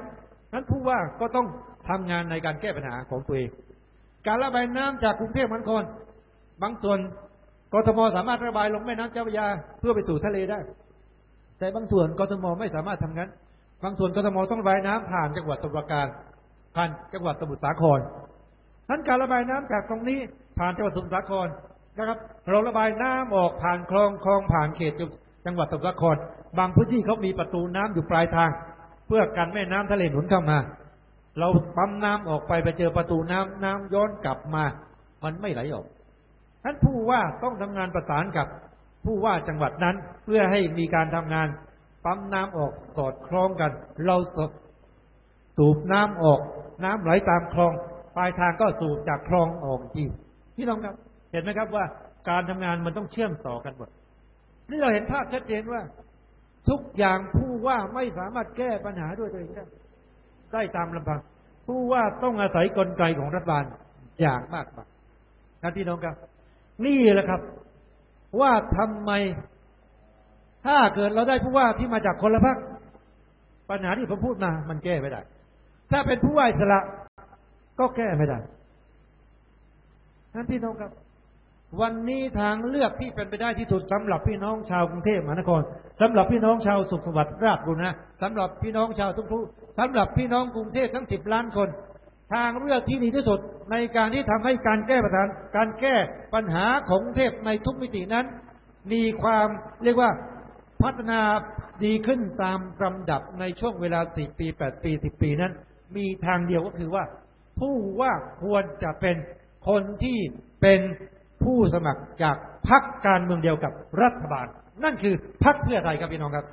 นั้นผู้ว่าก็ต้องทำงานในการแก้ปัญหาของตัวเองการระบายน้ำจากกรุงเทพมหานครบางส่วนกทมสามารถระบายลงแม่น้ำเจ้าพระยาเพื่อไปสู่ทะเลได้แต่บางส่วนกทมไม่สามารถทำงั้นบางส่วนกทมต้องระบายน้ำผ่านจังหวัดสมุทรปราการผ่านจังหวัดสมุทรสาครนั้นการระบายน้ำจากตรงนี้ผ่านจังหวัดสมุทรสาครนะครับเราระบายน้ำออกผ่านคลองผ่านเขตจังหวัดสมุทรสาครบางพื้นที่เขามีประตูน้ำอยู่ปลายทางเพื่อกันแม่น้ำทะเลหนุนเข้ามาเราปั๊มน้ำออกไปเจอประตูน้ำย้อนกลับมามันไม่ไหลออกท่านผู้ว่าต้องทำงานประสานกับผู้ว่าจังหวัดนั้นเพื่อให้มีการทำงานปั๊มน้ำออกสอดคล้องกันเราสูบน้ำออกน้ำไหลตามคลองปลายทางก็สูบจากคลองออกที่พี่น้องครับเห็นไหมครับว่าการทำงานมันต้องเชื่อมต่อกันหมดนี่เราเห็นภาพชัดเจนว่าทุกอย่างผู้ว่าไม่สามารถแก้ปัญหาด้วยตัวเองได้ตามลำพังผู้ว่าต้องอาศัยกลไกของรัฐบาลอย่างมากมายนะพี่น้องครับนี่แหละครับว่าทำไมถ้าเกิดเราได้ผู้ว่าที่มาจากคนละพรรคปัญหาที่ผมพูดมามันแก้ไม่ได้ถ้าเป็นผู้ว่าอิสระก็แก้ไม่ได้นั่นพี่น้องครับวันนี้ทางเลือกที่เป็นไปได้ที่สุดสำหรับพี่น้องชาวกรุงเทพมหานครสำหรับพี่น้องชาวสุขสวัสดิ์ราชบุรณะสำหรับพี่น้องชาวทุ่งครุสำหรับพี่น้องกรุงเทพทั้ง10 ล้านคนทางเลือกที่ดีที่สุดในการที่ทำให้การแก้ปัญหาของกรุงเทพในทุกมิตินั้นมีความเรียกว่าพัฒนาดีขึ้นตามลำดับในช่วงเวลา4 ปี8 ปี10 ปีนั้นมีทางเดียวก็คือว่าผู้ว่าควรจะเป็นคนที่เป็นผู้สมัครจากพรรคการเมืองเดียวกับรัฐบาลนั่นคือพรรคเพื่อไทยครับพี่น้องครับ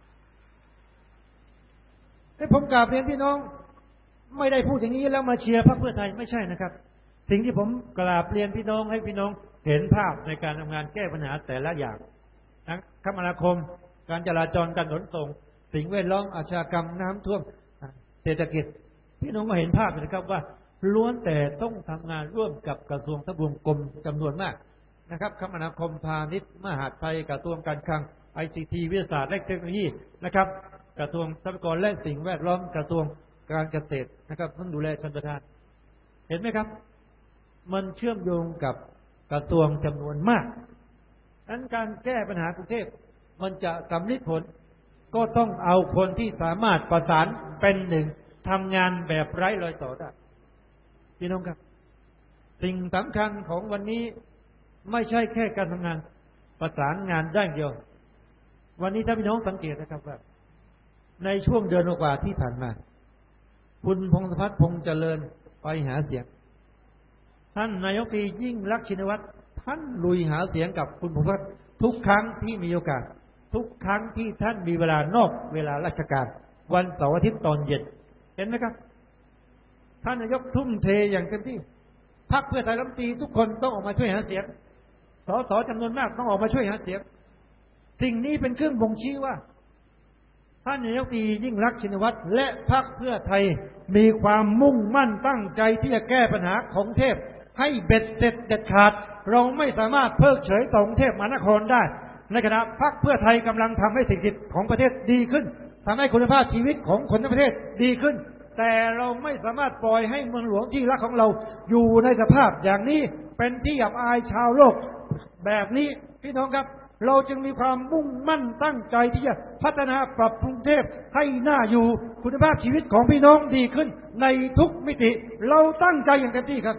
ให้ผมกราบเรียนพี่น้องไม่ได้พูดอย่างนี้แล้วมาเชียร์พรรคเพื่อไทยไม่ใช่นะครับสิ่งที่ผมกราบเรียนพี่น้องให้พี่น้องเห็นภาพในการทำงานแก้ปัญหาแต่ละอย่างทั้งคมนาคมการจราจรการขนส่งสิ่งแวดล้อมอาชญากรรมน้ำท่วมเศรษฐกิจพี่น้องก็เห็นภาพนะครับว่าล้วนแต่ต้องทำงานร่วมกับกระทรวงทบวงกรมจำนวนมากนะครับคมนาคมพาณิชย์มหาดไทยกระทรวงการคลัง ICT วิทยาศาสตร์และเทคโนโลยีนะครับกระทรวงทรัพยากรและสิ่งแวดล้อมกระทรวงการเกษตรนะครับต้องดูแลชนประทานเห็นไหมครับมันเชื่อมโยงกับกระทรวงจำนวนมากนั้นการแก้ปัญหากรุงเทพมันจะสำลิดผลก็ต้องเอาคนที่สามารถประสานเป็นหนึ่งทำงานแบบไร้รอยต่อได้พี่น้องครับสิ่งสำคัญของวันนี้ไม่ใช่แค่การทำงานประสานงานได้เดียววันนี้ถ้าพี่น้องสังเกตนะครับว่าในช่วงเดือนกว่าที่ผ่านมาคุณพงศพัฒน์พงษ์เจริญไปหาเสียงท่านนายกยิ่งลักษณ์ชินวัตรท่านลุยหาเสียงกับคุณพงศพัฒน์ทุกครั้งที่มีโอกาสทุกครั้งที่ท่านมีเวลานอกเวลาราชการวันเสาร์อาทิตย์ตอนเย็นเห็นไหมครับท่านนายกทุ่มเทอย่างเต็มที่พรรคเพื่อไทยรัฐมนตรีทุกคนต้องออกมาช่วยหาเสียงสสจำนวนมากต้องออกมาช่วยหาเสียงสิ่งนี้เป็นเครื่องบ่งชี้ว่าท่านนายกยิ่งลักษณ์ชินวัตรและพรรคเพื่อไทยมีความมุ่งมั่นตั้งใจที่จะแก้ปัญหาของกรุงเทพให้เบ็ดเสร็จเด็ดขาดเราไม่สามารถเพิกเฉยต่อกรุงเทพมหานครได้ในขณะพรรคเพื่อไทยกำลังทำให้เศรษฐกิจของประเทศดีขึ้นทำให้คุณภาพชีวิตของคนทั้งประเทศดีขึ้นแต่เราไม่สามารถปล่อยให้เมืองหลวงที่รักของเราอยู่ในสภาพอย่างนี้เป็นที่อับอายชาวโลกแบบนี้พี่น้องครับเราจึงมีความมุ่งมั่นตั้งใจที่จะพัฒนาปรับปรุงกรุงเทพให้น่าอยู่คุณภาพชีวิตของพี่น้องดีขึ้นในทุกมิติเราตั้งใจอย่างเต็มที่ครับ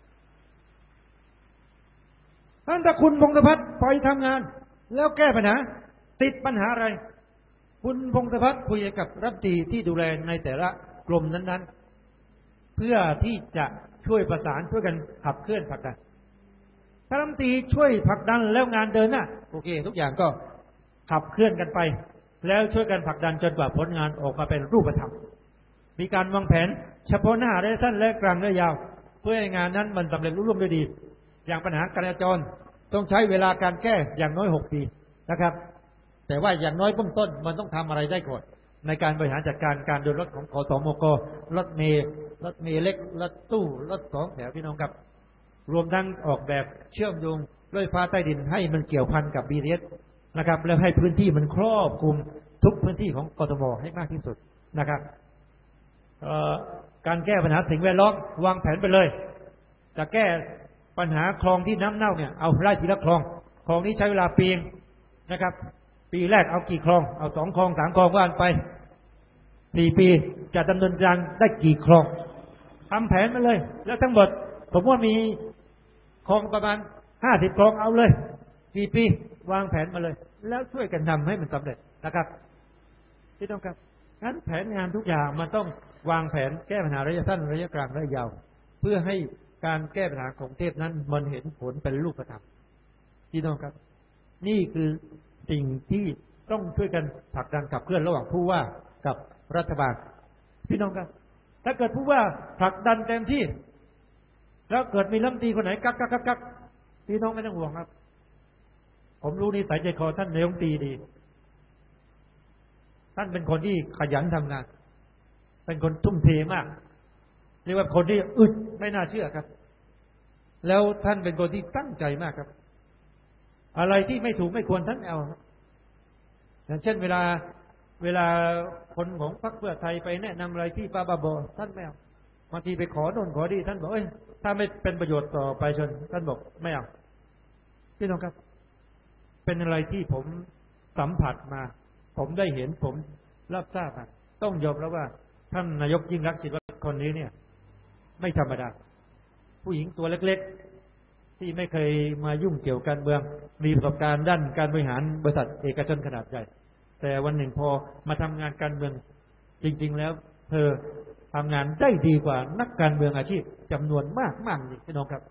ท่านถ้าคุณพงศพัฒน์ไปทำงานแล้วแก้ปัญหาติดปัญหาอะไรคุณพงศพัฒน์คุยกับรัฐมนตรีที่ดูแลในแต่ละกรมนั้นๆเพื่อที่จะช่วยประสานช่วยกันขับเคลื่อนผลักดันถ้ารัฐมนตรีช่วยผลักดันแล้วงานเดินหน้าโอเคทุกอย่างก็ขับเคลื่อนกันไปแล้วช่วยกันผลักดันจนกว่าผลงานออกมาเป็นรูปธรรมมีการวางแผนเฉพาะหน้าระยะสั้นและกลางระยะยาวเพื่อให้งานนั้นมันสำเร็จรุ่งเรืองด้วยดีอย่างปัญหาการจราจรต้องใช้เวลาการแก้อย่างน้อย6 ปีนะครับแต่ว่าอย่างน้อยเบื้องต้นมันต้องทำอะไรได้ก่อนในการบริหารจัดการการเดินรถของขสมกรถเมล์เล็กรถตู้รถ2 แถวพี่น้องครับรวมทั้งออกแบบเชื่อมโยงรถไฟฟ้าใต้ดินให้มันเกี่ยวพันกับ BTS นะครับแล้วให้พื้นที่มันครอบคลุมทุกพื้นที่ของกทมให้มากที่สุดนะครับการแก้ปัญหาสิ่งแวดล้อมวางแผนไปเลยจะแก้ปัญหาคลองที่น้ำเน่าเนี่ยเอาไล่ทีละคลองนี้ใช้เวลาปีนะครับปีแรกเอากี่คลองเอา2 คลอง 3 คลองว่านไป4 ปีจะดำเนินการได้กี่คลองทำแผนมาเลยแล้วทั้งหมดผมว่ามีคลองประมาณ50 คลองเอาเลยกี่ปีวางแผนมาเลยแล้วช่วยกันทำให้มันสำเร็จนะครับที่ต้องครับงั้นแผนงานทุกอย่างมันต้องวางแผนแก้ปัญหาระยะสั้นระยะกลางระยะยาวเพื่อให้การแก้ปัญหาของประเทศนั้นมันเห็นผลเป็นรูปธรรมที่ต้องครับนี่คือสิ่งที่ต้องช่วยกันผลักดันขับเคลื่อนระหว่างผู้ว่ากับรัฐบาลพี่น้องครับถ้าเกิดผู้ว่าผลักดันเต็มที่แล้วเกิดมีรัฐมนตรีคนไหนกักพี่น้องไม่ต้องห่วงครับผมรู้นิสัยใจคอท่านนายกรัฐมนตรีดีท่านเป็นคนที่ขยันทำงานเป็นคนทุ่มเทมากเรียกว่าคนที่อึดไม่น่าเชื่อครับแล้วท่านเป็นคนที่ตั้งใจมากครับอะไรที่ไม่ถูกไม่ควรท่านเอาอย่างเช่นเวลาคนของพรรคเพื่อไทยไปแนะนำอะไรที่บ้าบอท่านไม่เอาบางทีไปขอโน่นขอดีท่านบอกถ้าไม่เป็นประโยชน์ต่อประชาชนท่านบอกไม่เอาพี่น้องครับเป็นอะไรที่ผมสัมผัสมาผมได้เห็นผมรับทราบมาต้องยอมรับว่าท่านนายกยิ่งรักษณ์ชินวัตรคนนี้เนี่ยไม่ธรรมดาผู้หญิงตัวเล็กๆที่ไม่เคยมายุ่งเกี่ยวกับการเมืองมีประสบการณ์ด้านการบริหารบริษัทเอกชนขนาดใหญ่แต่วันหนึ่งพอมาทำงานการเมืองจริงๆแล้วเธอทำงานได้ดีกว่านักการเมืองอาชีพจำนวนมากนี่พี่น้องครับ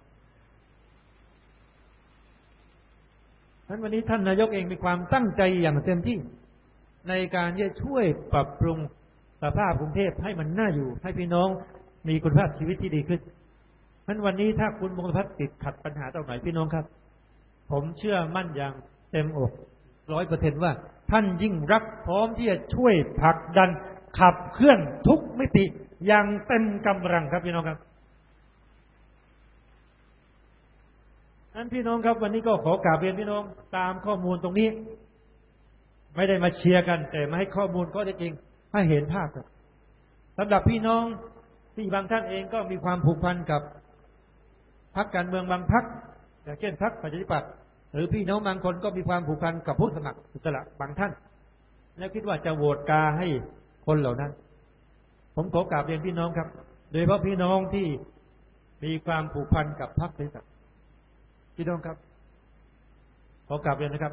ฉะนั้นวันนี้ท่านนายกเองมีความตั้งใจอย่างเต็มที่ในการที่จะช่วยปรับปรุงสภาพกรุงเทพให้มันน่าอยู่ให้พี่น้องมีคุณภาพชีวิตที่ดีขึ้นฉะนั้นวันนี้ถ้าคุณมงคลพัฒน์ติดขัดปัญหาตรงไหนพี่น้องครับผมเชื่อมั่นอย่างเต็มอก 100% ว่าท่านยิ่งรักพร้อมที่จะช่วยผลักดันขับเคลื่อนทุกมิติอย่างเต็มกำลังครับพี่น้องครับนั้นพี่น้องครับวันนี้ก็ขอกราบเรียนพี่น้องตามข้อมูลตรงนี้ไม่ได้มาเชียร์กันแต่มาให้ข้อมูลข้อเท็จจริงให้เห็นภาพครับสำหรับพี่น้องที่บางท่านเองก็มีความผูกพันกับพรรคการเมืองบางพรรคอย่างเช่นพรรคประชาธิปัตย์หรือพี่น้องบางคนก็มีความผูกพันกับผู้สมัครอิสระบางท่านและคิดว่าจะโหวตกาให้คนเหล่านั้นผมขอกราบเรียนพี่น้องครับโดยเฉพาะพี่น้องที่มีความผูกพันกับพรรคประชาธิปัตย์พี่น้องครับขอกราบเรียนนะครับ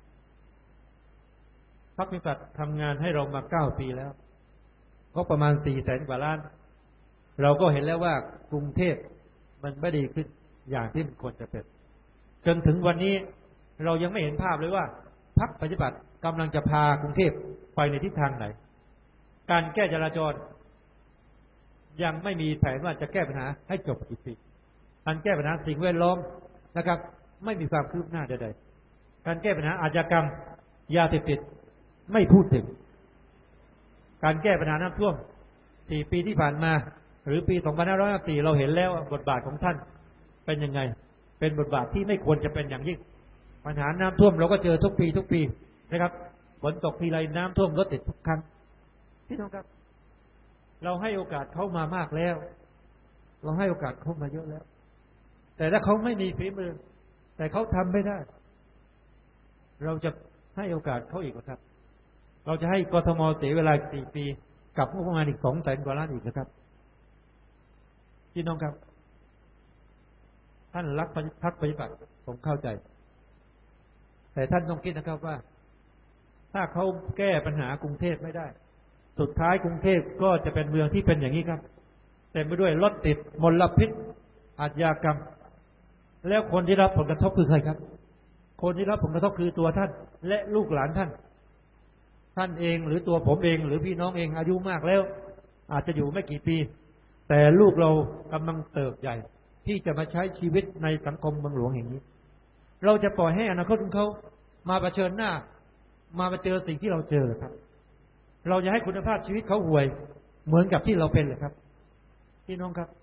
พรรคประชาธิปัตย์ทำงานให้เรามา9 ปีแล้วก็ประมาณ400,000 กว่าล้านเราก็เห็นแล้วว่ากรุงเทพมันไม่ดีขึ้นอย่างที่มันควรจะเป็นจนถึงวันนี้เรายังไม่เห็นภาพเลยว่าพรรคประชาธิปัตย์กำลังจะพากรุงเทพไปในทิศทางไหนการแก้จราจรยังไม่มีแผนว่าจะแก้ปัญหาให้จบกี่ปีการแก้ปัญหาสิ่งแวดล้อมนะครับไม่มีความคืบหน้าใดๆการแก้ปัญหาอาชญากรรมยาเสพติดไม่พูดถึงการแก้ปัญหาน้ำท่วม4 ปีที่ผ่านมาหรือปี2554เราเห็นแล้วบทบาทของท่านเป็นยังไงเป็นบทบาทที่ไม่ควรจะเป็นอย่างยิ่งปัญหาน้ำท่วมเราก็เจอทุกปีนะครับฝนตกทีไรน้ำท่วมรถติดทุกครั้งพี่น้องครับเราให้โอกาสเขามามากแล้วเราให้โอกาสเขามาเยอะแล้วแต่ถ้าเขาไม่มีฝีมือแต่เขาทำไม่ได้เราจะให้โอกาสเขาอีกครับเราจะให้กทมเสียเวลา4 ปีกับงบประมาณอีก200,000 กว่าล้านอีกนะครับพี่น้องครับท่านรักพรรคประชาธิปัตย์ผมเข้าใจแต่ท่านต้องคิดนะครับว่าถ้าเขาแก้ปัญหากรุงเทพไม่ได้สุดท้ายกรุงเทพก็จะเป็นเมืองที่เป็นอย่างนี้ครับเต็มไปด้วยรถติดมลพิษอาชญากรรมแล้วคนที่รับผลกระทบคือใครครับคนที่รับผลกระทบคือตัวท่านและลูกหลานท่านเองหรือตัวผมเองหรือพี่น้องเองอายุมากแล้วอาจจะอยู่ไม่กี่ปีแต่ลูกเรากำลังเติบใหญ่ที่จะมาใช้ชีวิตในสังคมเมืองหลวงแห่งนี้เราจะปล่อยให้อนาคตของเขามาเผชิญหน้ามาเจอสิ่งที่เราเจอครับเราจะให้คุณภาพชีวิตเขาห่วยเหมือนกับที่เราเป็นเลยครับพี่น้องครับ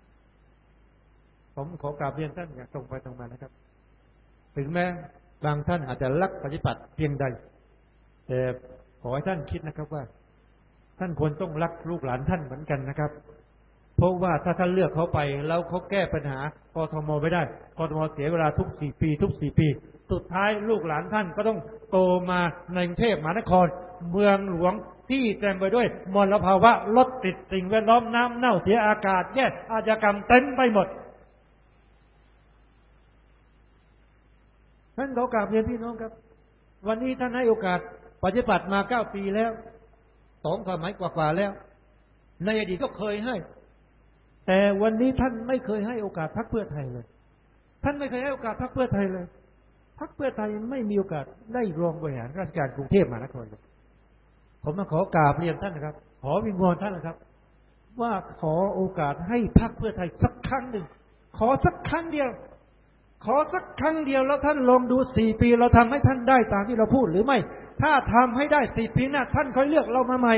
ผมขอกราบเรียนท่านอย่างตรงไปตรงมานะครับถึงแม้บางท่านอาจจะรักปฏิบัติเพียงใดแต่ขอให้ท่านคิดนะครับว่าท่านควรต้องรักลูกหลานท่านเหมือนกันนะครับเพราะว่าถ้าท่านเลือกเขาไปแล้วเขาแก้ปัญหากทมไม่ได้กทมเสียเวลาทุก4 ปีทุก4 ปีสุดท้ายลูกหลานท่านก็ต้องโตมาในกรุงเทพมหานครเมืองหลวงที่เต็มไปด้วยมลภาวะรถติดสิ่งแวดล้อมน้ำเน่าเสียอากาศแย่อาชญากรรมเต็มไปหมดท่านขอกราบเรียนพี่น้องครับวันนี้ท่านให้โอกาสปฏิบัติมา9 ปีแล้ว2 สมัยกว่าๆแล้วในอดีตก็เคยให้แต่วันนี้ท่านไม่เคยให้โอกาสพรรคเพื่อไทยเลยท่านไม่เคยให้โอกาสพรรคเพื่อไทยเลยพรรคเพื่อไทยไม่มีโอกาสได้รองบริหารราชการกรุงเทพมหานครเลยผมมาขอกราบเรียนท่านนะครับขอวิงวอนท่านนะครับว่าขอโอกาสให้พรรคเพื่อไทยสักครั้งหนึ่งขอสักครั้งเดียวขอสักครั้งเดียวแล้วท่านลองดู4 ปีเราทำให้ท่านได้ตามที่เราพูดหรือไม่ถ้าทำให้ได้4 ปีหน้าท่านค่อยเลือกเรามาใหม่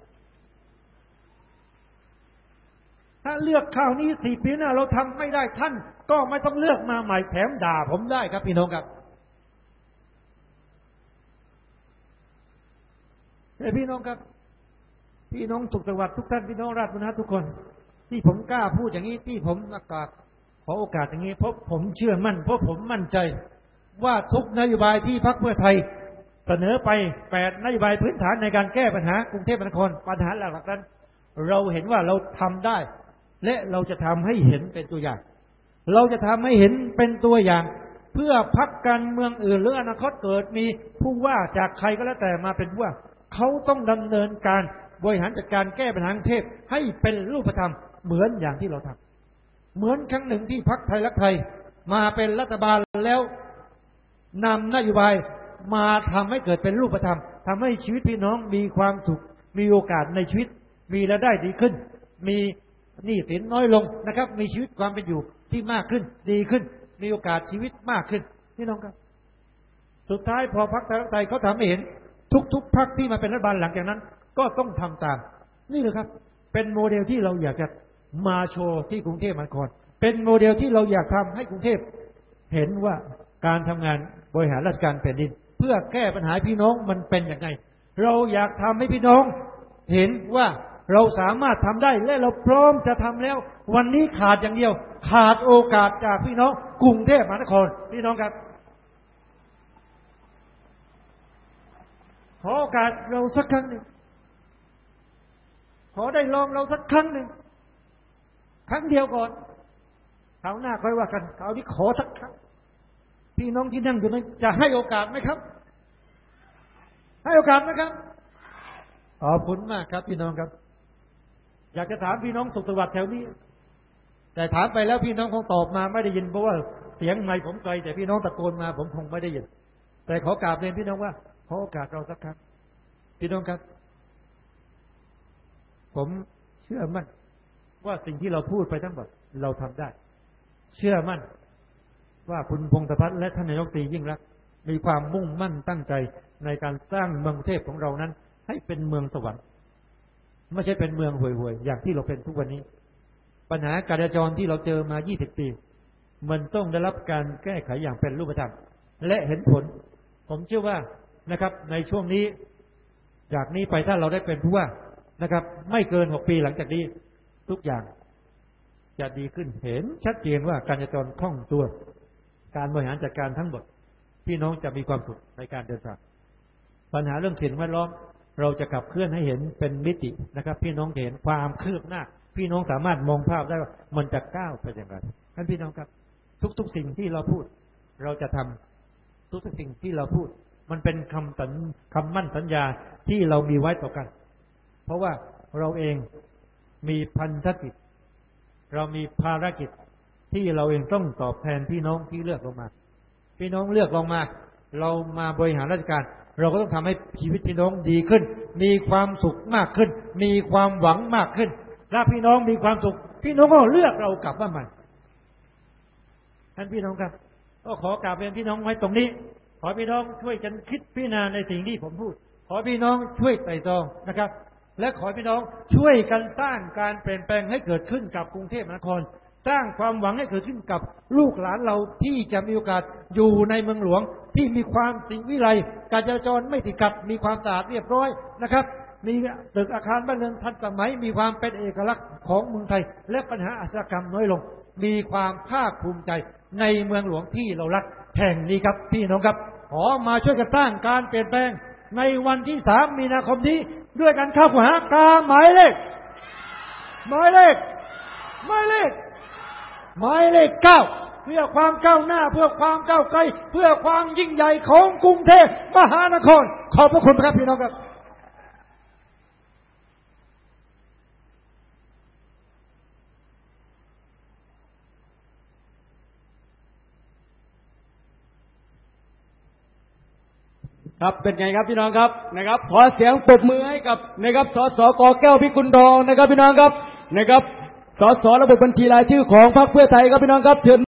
ถ้าเลือกคราวนี้4 ปีหน้าเราทำไม่ได้ท่านก็ไม่ต้องเลือกมาใหม่แถมด่าผมได้ครับพี่น้องครับแต่พี่น้องครับพี่น้องสุขสวัสดิ์ทุกท่านพี่น้องราชบุรณะทุกคนที่ผมกล้าพูดอย่างนี้ที่ผมขอโอกาสอย่างนี้เพราะผมเชื่อมั่นเพราะผมมั่นใจว่าทุกนโยบายที่พรรคเพื่อไทยเสนอไป8 นโยบายพื้นฐานในการแก้ปัญหากรุงเทพมหานครปัญหาหลักๆนั้นเราเห็นว่าเราทำได้และเราจะทำให้เห็นเป็นตัวอย่างเราจะทำให้เห็นเป็นตัวอย่างเพื่อพรรคการเมืองอื่นหรืออนาคตเกิดมีผู้ว่าจากใครก็แล้วแต่มาเป็นผู้ว่าเขาต้องดำเนินการบริหารจัดการแก้ปัญหากรุงเทพให้เป็นรูปธรรมเหมือนอย่างที่เราทำเหมือนครั้งหนึ่งที่พรรคไทยรักไทยมาเป็นรัฐบาลแล้วนำนโยบายมาทำให้เกิดเป็นรูปธรรมทำให้ชีวิตพี่น้องมีความสุขมีโอกาสในชีวิตมีรายได้ดีขึ้นมีหนี้สินน้อยลงนะครับมีชีวิตความเป็นอยู่ที่มากขึ้นดีขึ้นมีโอกาสชีวิตมากขึ้นพี่น้องครับสุดท้ายพอพรรคไทยเขาทำให้เห็นทุกพรรคที่มาเป็นรัฐบาลหลังจากนั้นก็ต้องทำตามนี่เลยครับเป็นโมเดลที่เราอยากจะมาโชว์ที่กรุงเทพมหานครเป็นโมเดลที่เราอยากทำให้กรุงเทพเห็นว่าการทำงานบริหารราชการแผ่นดินเพื่อแก้ปัญหาพี่น้องมันเป็นอย่างไรเราอยากทำให้พี่น้องเห็นว่าเราสามารถทำได้และเราพร้อมจะทำแล้ววันนี้ขาดอย่างเดียวขาดโอกาสจากพี่น้องกรุงเทพมหานครพี่น้องครับขอโอกาสเราสักครั้งหนึ่งขอได้ลองเราสักครั้งหนึ่งครั้งเดียวก่อนคราวหน้าค่อยว่ากันคราวนี้ขอสักครั้งพี่น้องที่นั่งอยู่นั้นจะให้โอกาสไหมครับให้โอกาสไหมครับขอบคุณมากครับพี่น้องครับอยากจะถามพี่น้องสุขสวัสดิ์แถวนี้แต่ถามไปแล้วพี่น้องคงตอบมาไม่ได้ยินเพราะว่าเสียงไมค์ผมไกลแต่พี่น้องตะโกนมาผมคงไม่ได้ยินแต่ขอกราบเรียนพี่น้องว่าขอโอกาสเราสักครั้งพี่น้องครับผมเชื่อมั่นว่าสิ่งที่เราพูดไปทั้งหมดเราทำได้เชื่อมั่นว่าคุณพงศพัฒน์และท่านนายกรัฐมนตรียิ่งรักมีความมุ่งมั่นตั้งใจในการสร้างเมืองกรุงเทพของเรานั้นให้เป็นเมืองสวรรค์ไม่ใช่เป็นเมืองห่วยๆอย่างที่เราเป็นทุกวันนี้ปัญหาการจราจรที่เราเจอมา20 ปีมันต้องได้รับการแก้ไขอย่างเป็นรูปธรรมและเห็นผลผมเชื่อว่านะครับในช่วงนี้จากนี้ไปถ้าเราได้เป็นผู้ว่านะครับไม่เกิน6 ปีหลังจากนี้ทุกอย่างจะดีขึ้นเห็นชัดเจนว่าการจราจรคล่องตัวการบริหารจัดการทั้งหมดพี่น้องจะมีความสุขในการเดินทางปัญหาเรื่องสิ่งแวดล้อมเราจะขับเคลื่อนให้เห็นเป็นมิตินะครับพี่น้องเห็นความคืบหน้าพี่น้องสามารถมองภาพได้ว่ามันจะก้าวไปอย่างไรท่านพี่น้องครับทุกสิ่งที่เราพูดเราจะทำทุกสิ่งที่เราพูดมันเป็นคำมั่นสัญญาที่เรามีไว้ต่อกันเพราะว่าเราเองมีพันธกิจเรามีภารกิจที่เราเองต้องตอบแทนพี่น้องที่เลือกเรามาพี่น้องเลือกเรามาเรามาบริหารราชการเราก็ต้องทำให้ชีวิตพี่น้องดีขึ้นมีความสุขมากขึ้นมีความหวังมากขึ้นถ้าพี่น้องมีความสุขพี่น้องก็เลือกเรากลับมาใหม่ท่านพี่น้องครับก็ขอกราบเรียนพี่น้องไว้ตรงนี้ขอพี่น้องช่วยกันคิดพิจารณาในสิ่งที่ผมพูดขอพี่น้องช่วยไต่ตรองนะครับและขอพี่น้องช่วยกันสร้างการเปลี่ยนแปลงให้เกิดขึ้นกับกรุงเทพมหานครสร้างความหวังให้เกิดขึ้นกับลูกหลานเราที่จะมีโอกาสอยู่ในเมืองหลวงที่มีความสิวิไลการจราจรไม่ติดขัดมีความสะอาดเรียบร้อยนะครับมีตึกอาคารบ้านเรือนทันสมัยมีความเป็นเอกลักษณ์ของเมืองไทยและปัญหาอาชญากรรมน้อยลงมีความภาคภูมิใจในเมืองหลวงที่เรารักแห่งนี้ครับพี่น้องครับขอมาช่วยกันสร้างการเปลี่ยนแปลงในวันที่3 มีนาคมนี้ด้วยกันเข้าหากาหมายเลข9เพื่อความก้าวหน้าเพื่อความก้าวไกลเพื่อความยิ่งใหญ่ของกรุงเทพมหานครขอบพระคุณครับพี่น้องครับครับเป็นไงครับพี่น้องครับนะครับขอเสียงปรบมือให้กับนะครับสสก.แก้วพิกุลทองนะครับพี่น้องครับนะครับสสระบบบัญชีรายชื่อของพรรคเพื่อไทยครับพี่น้องครับเชิญ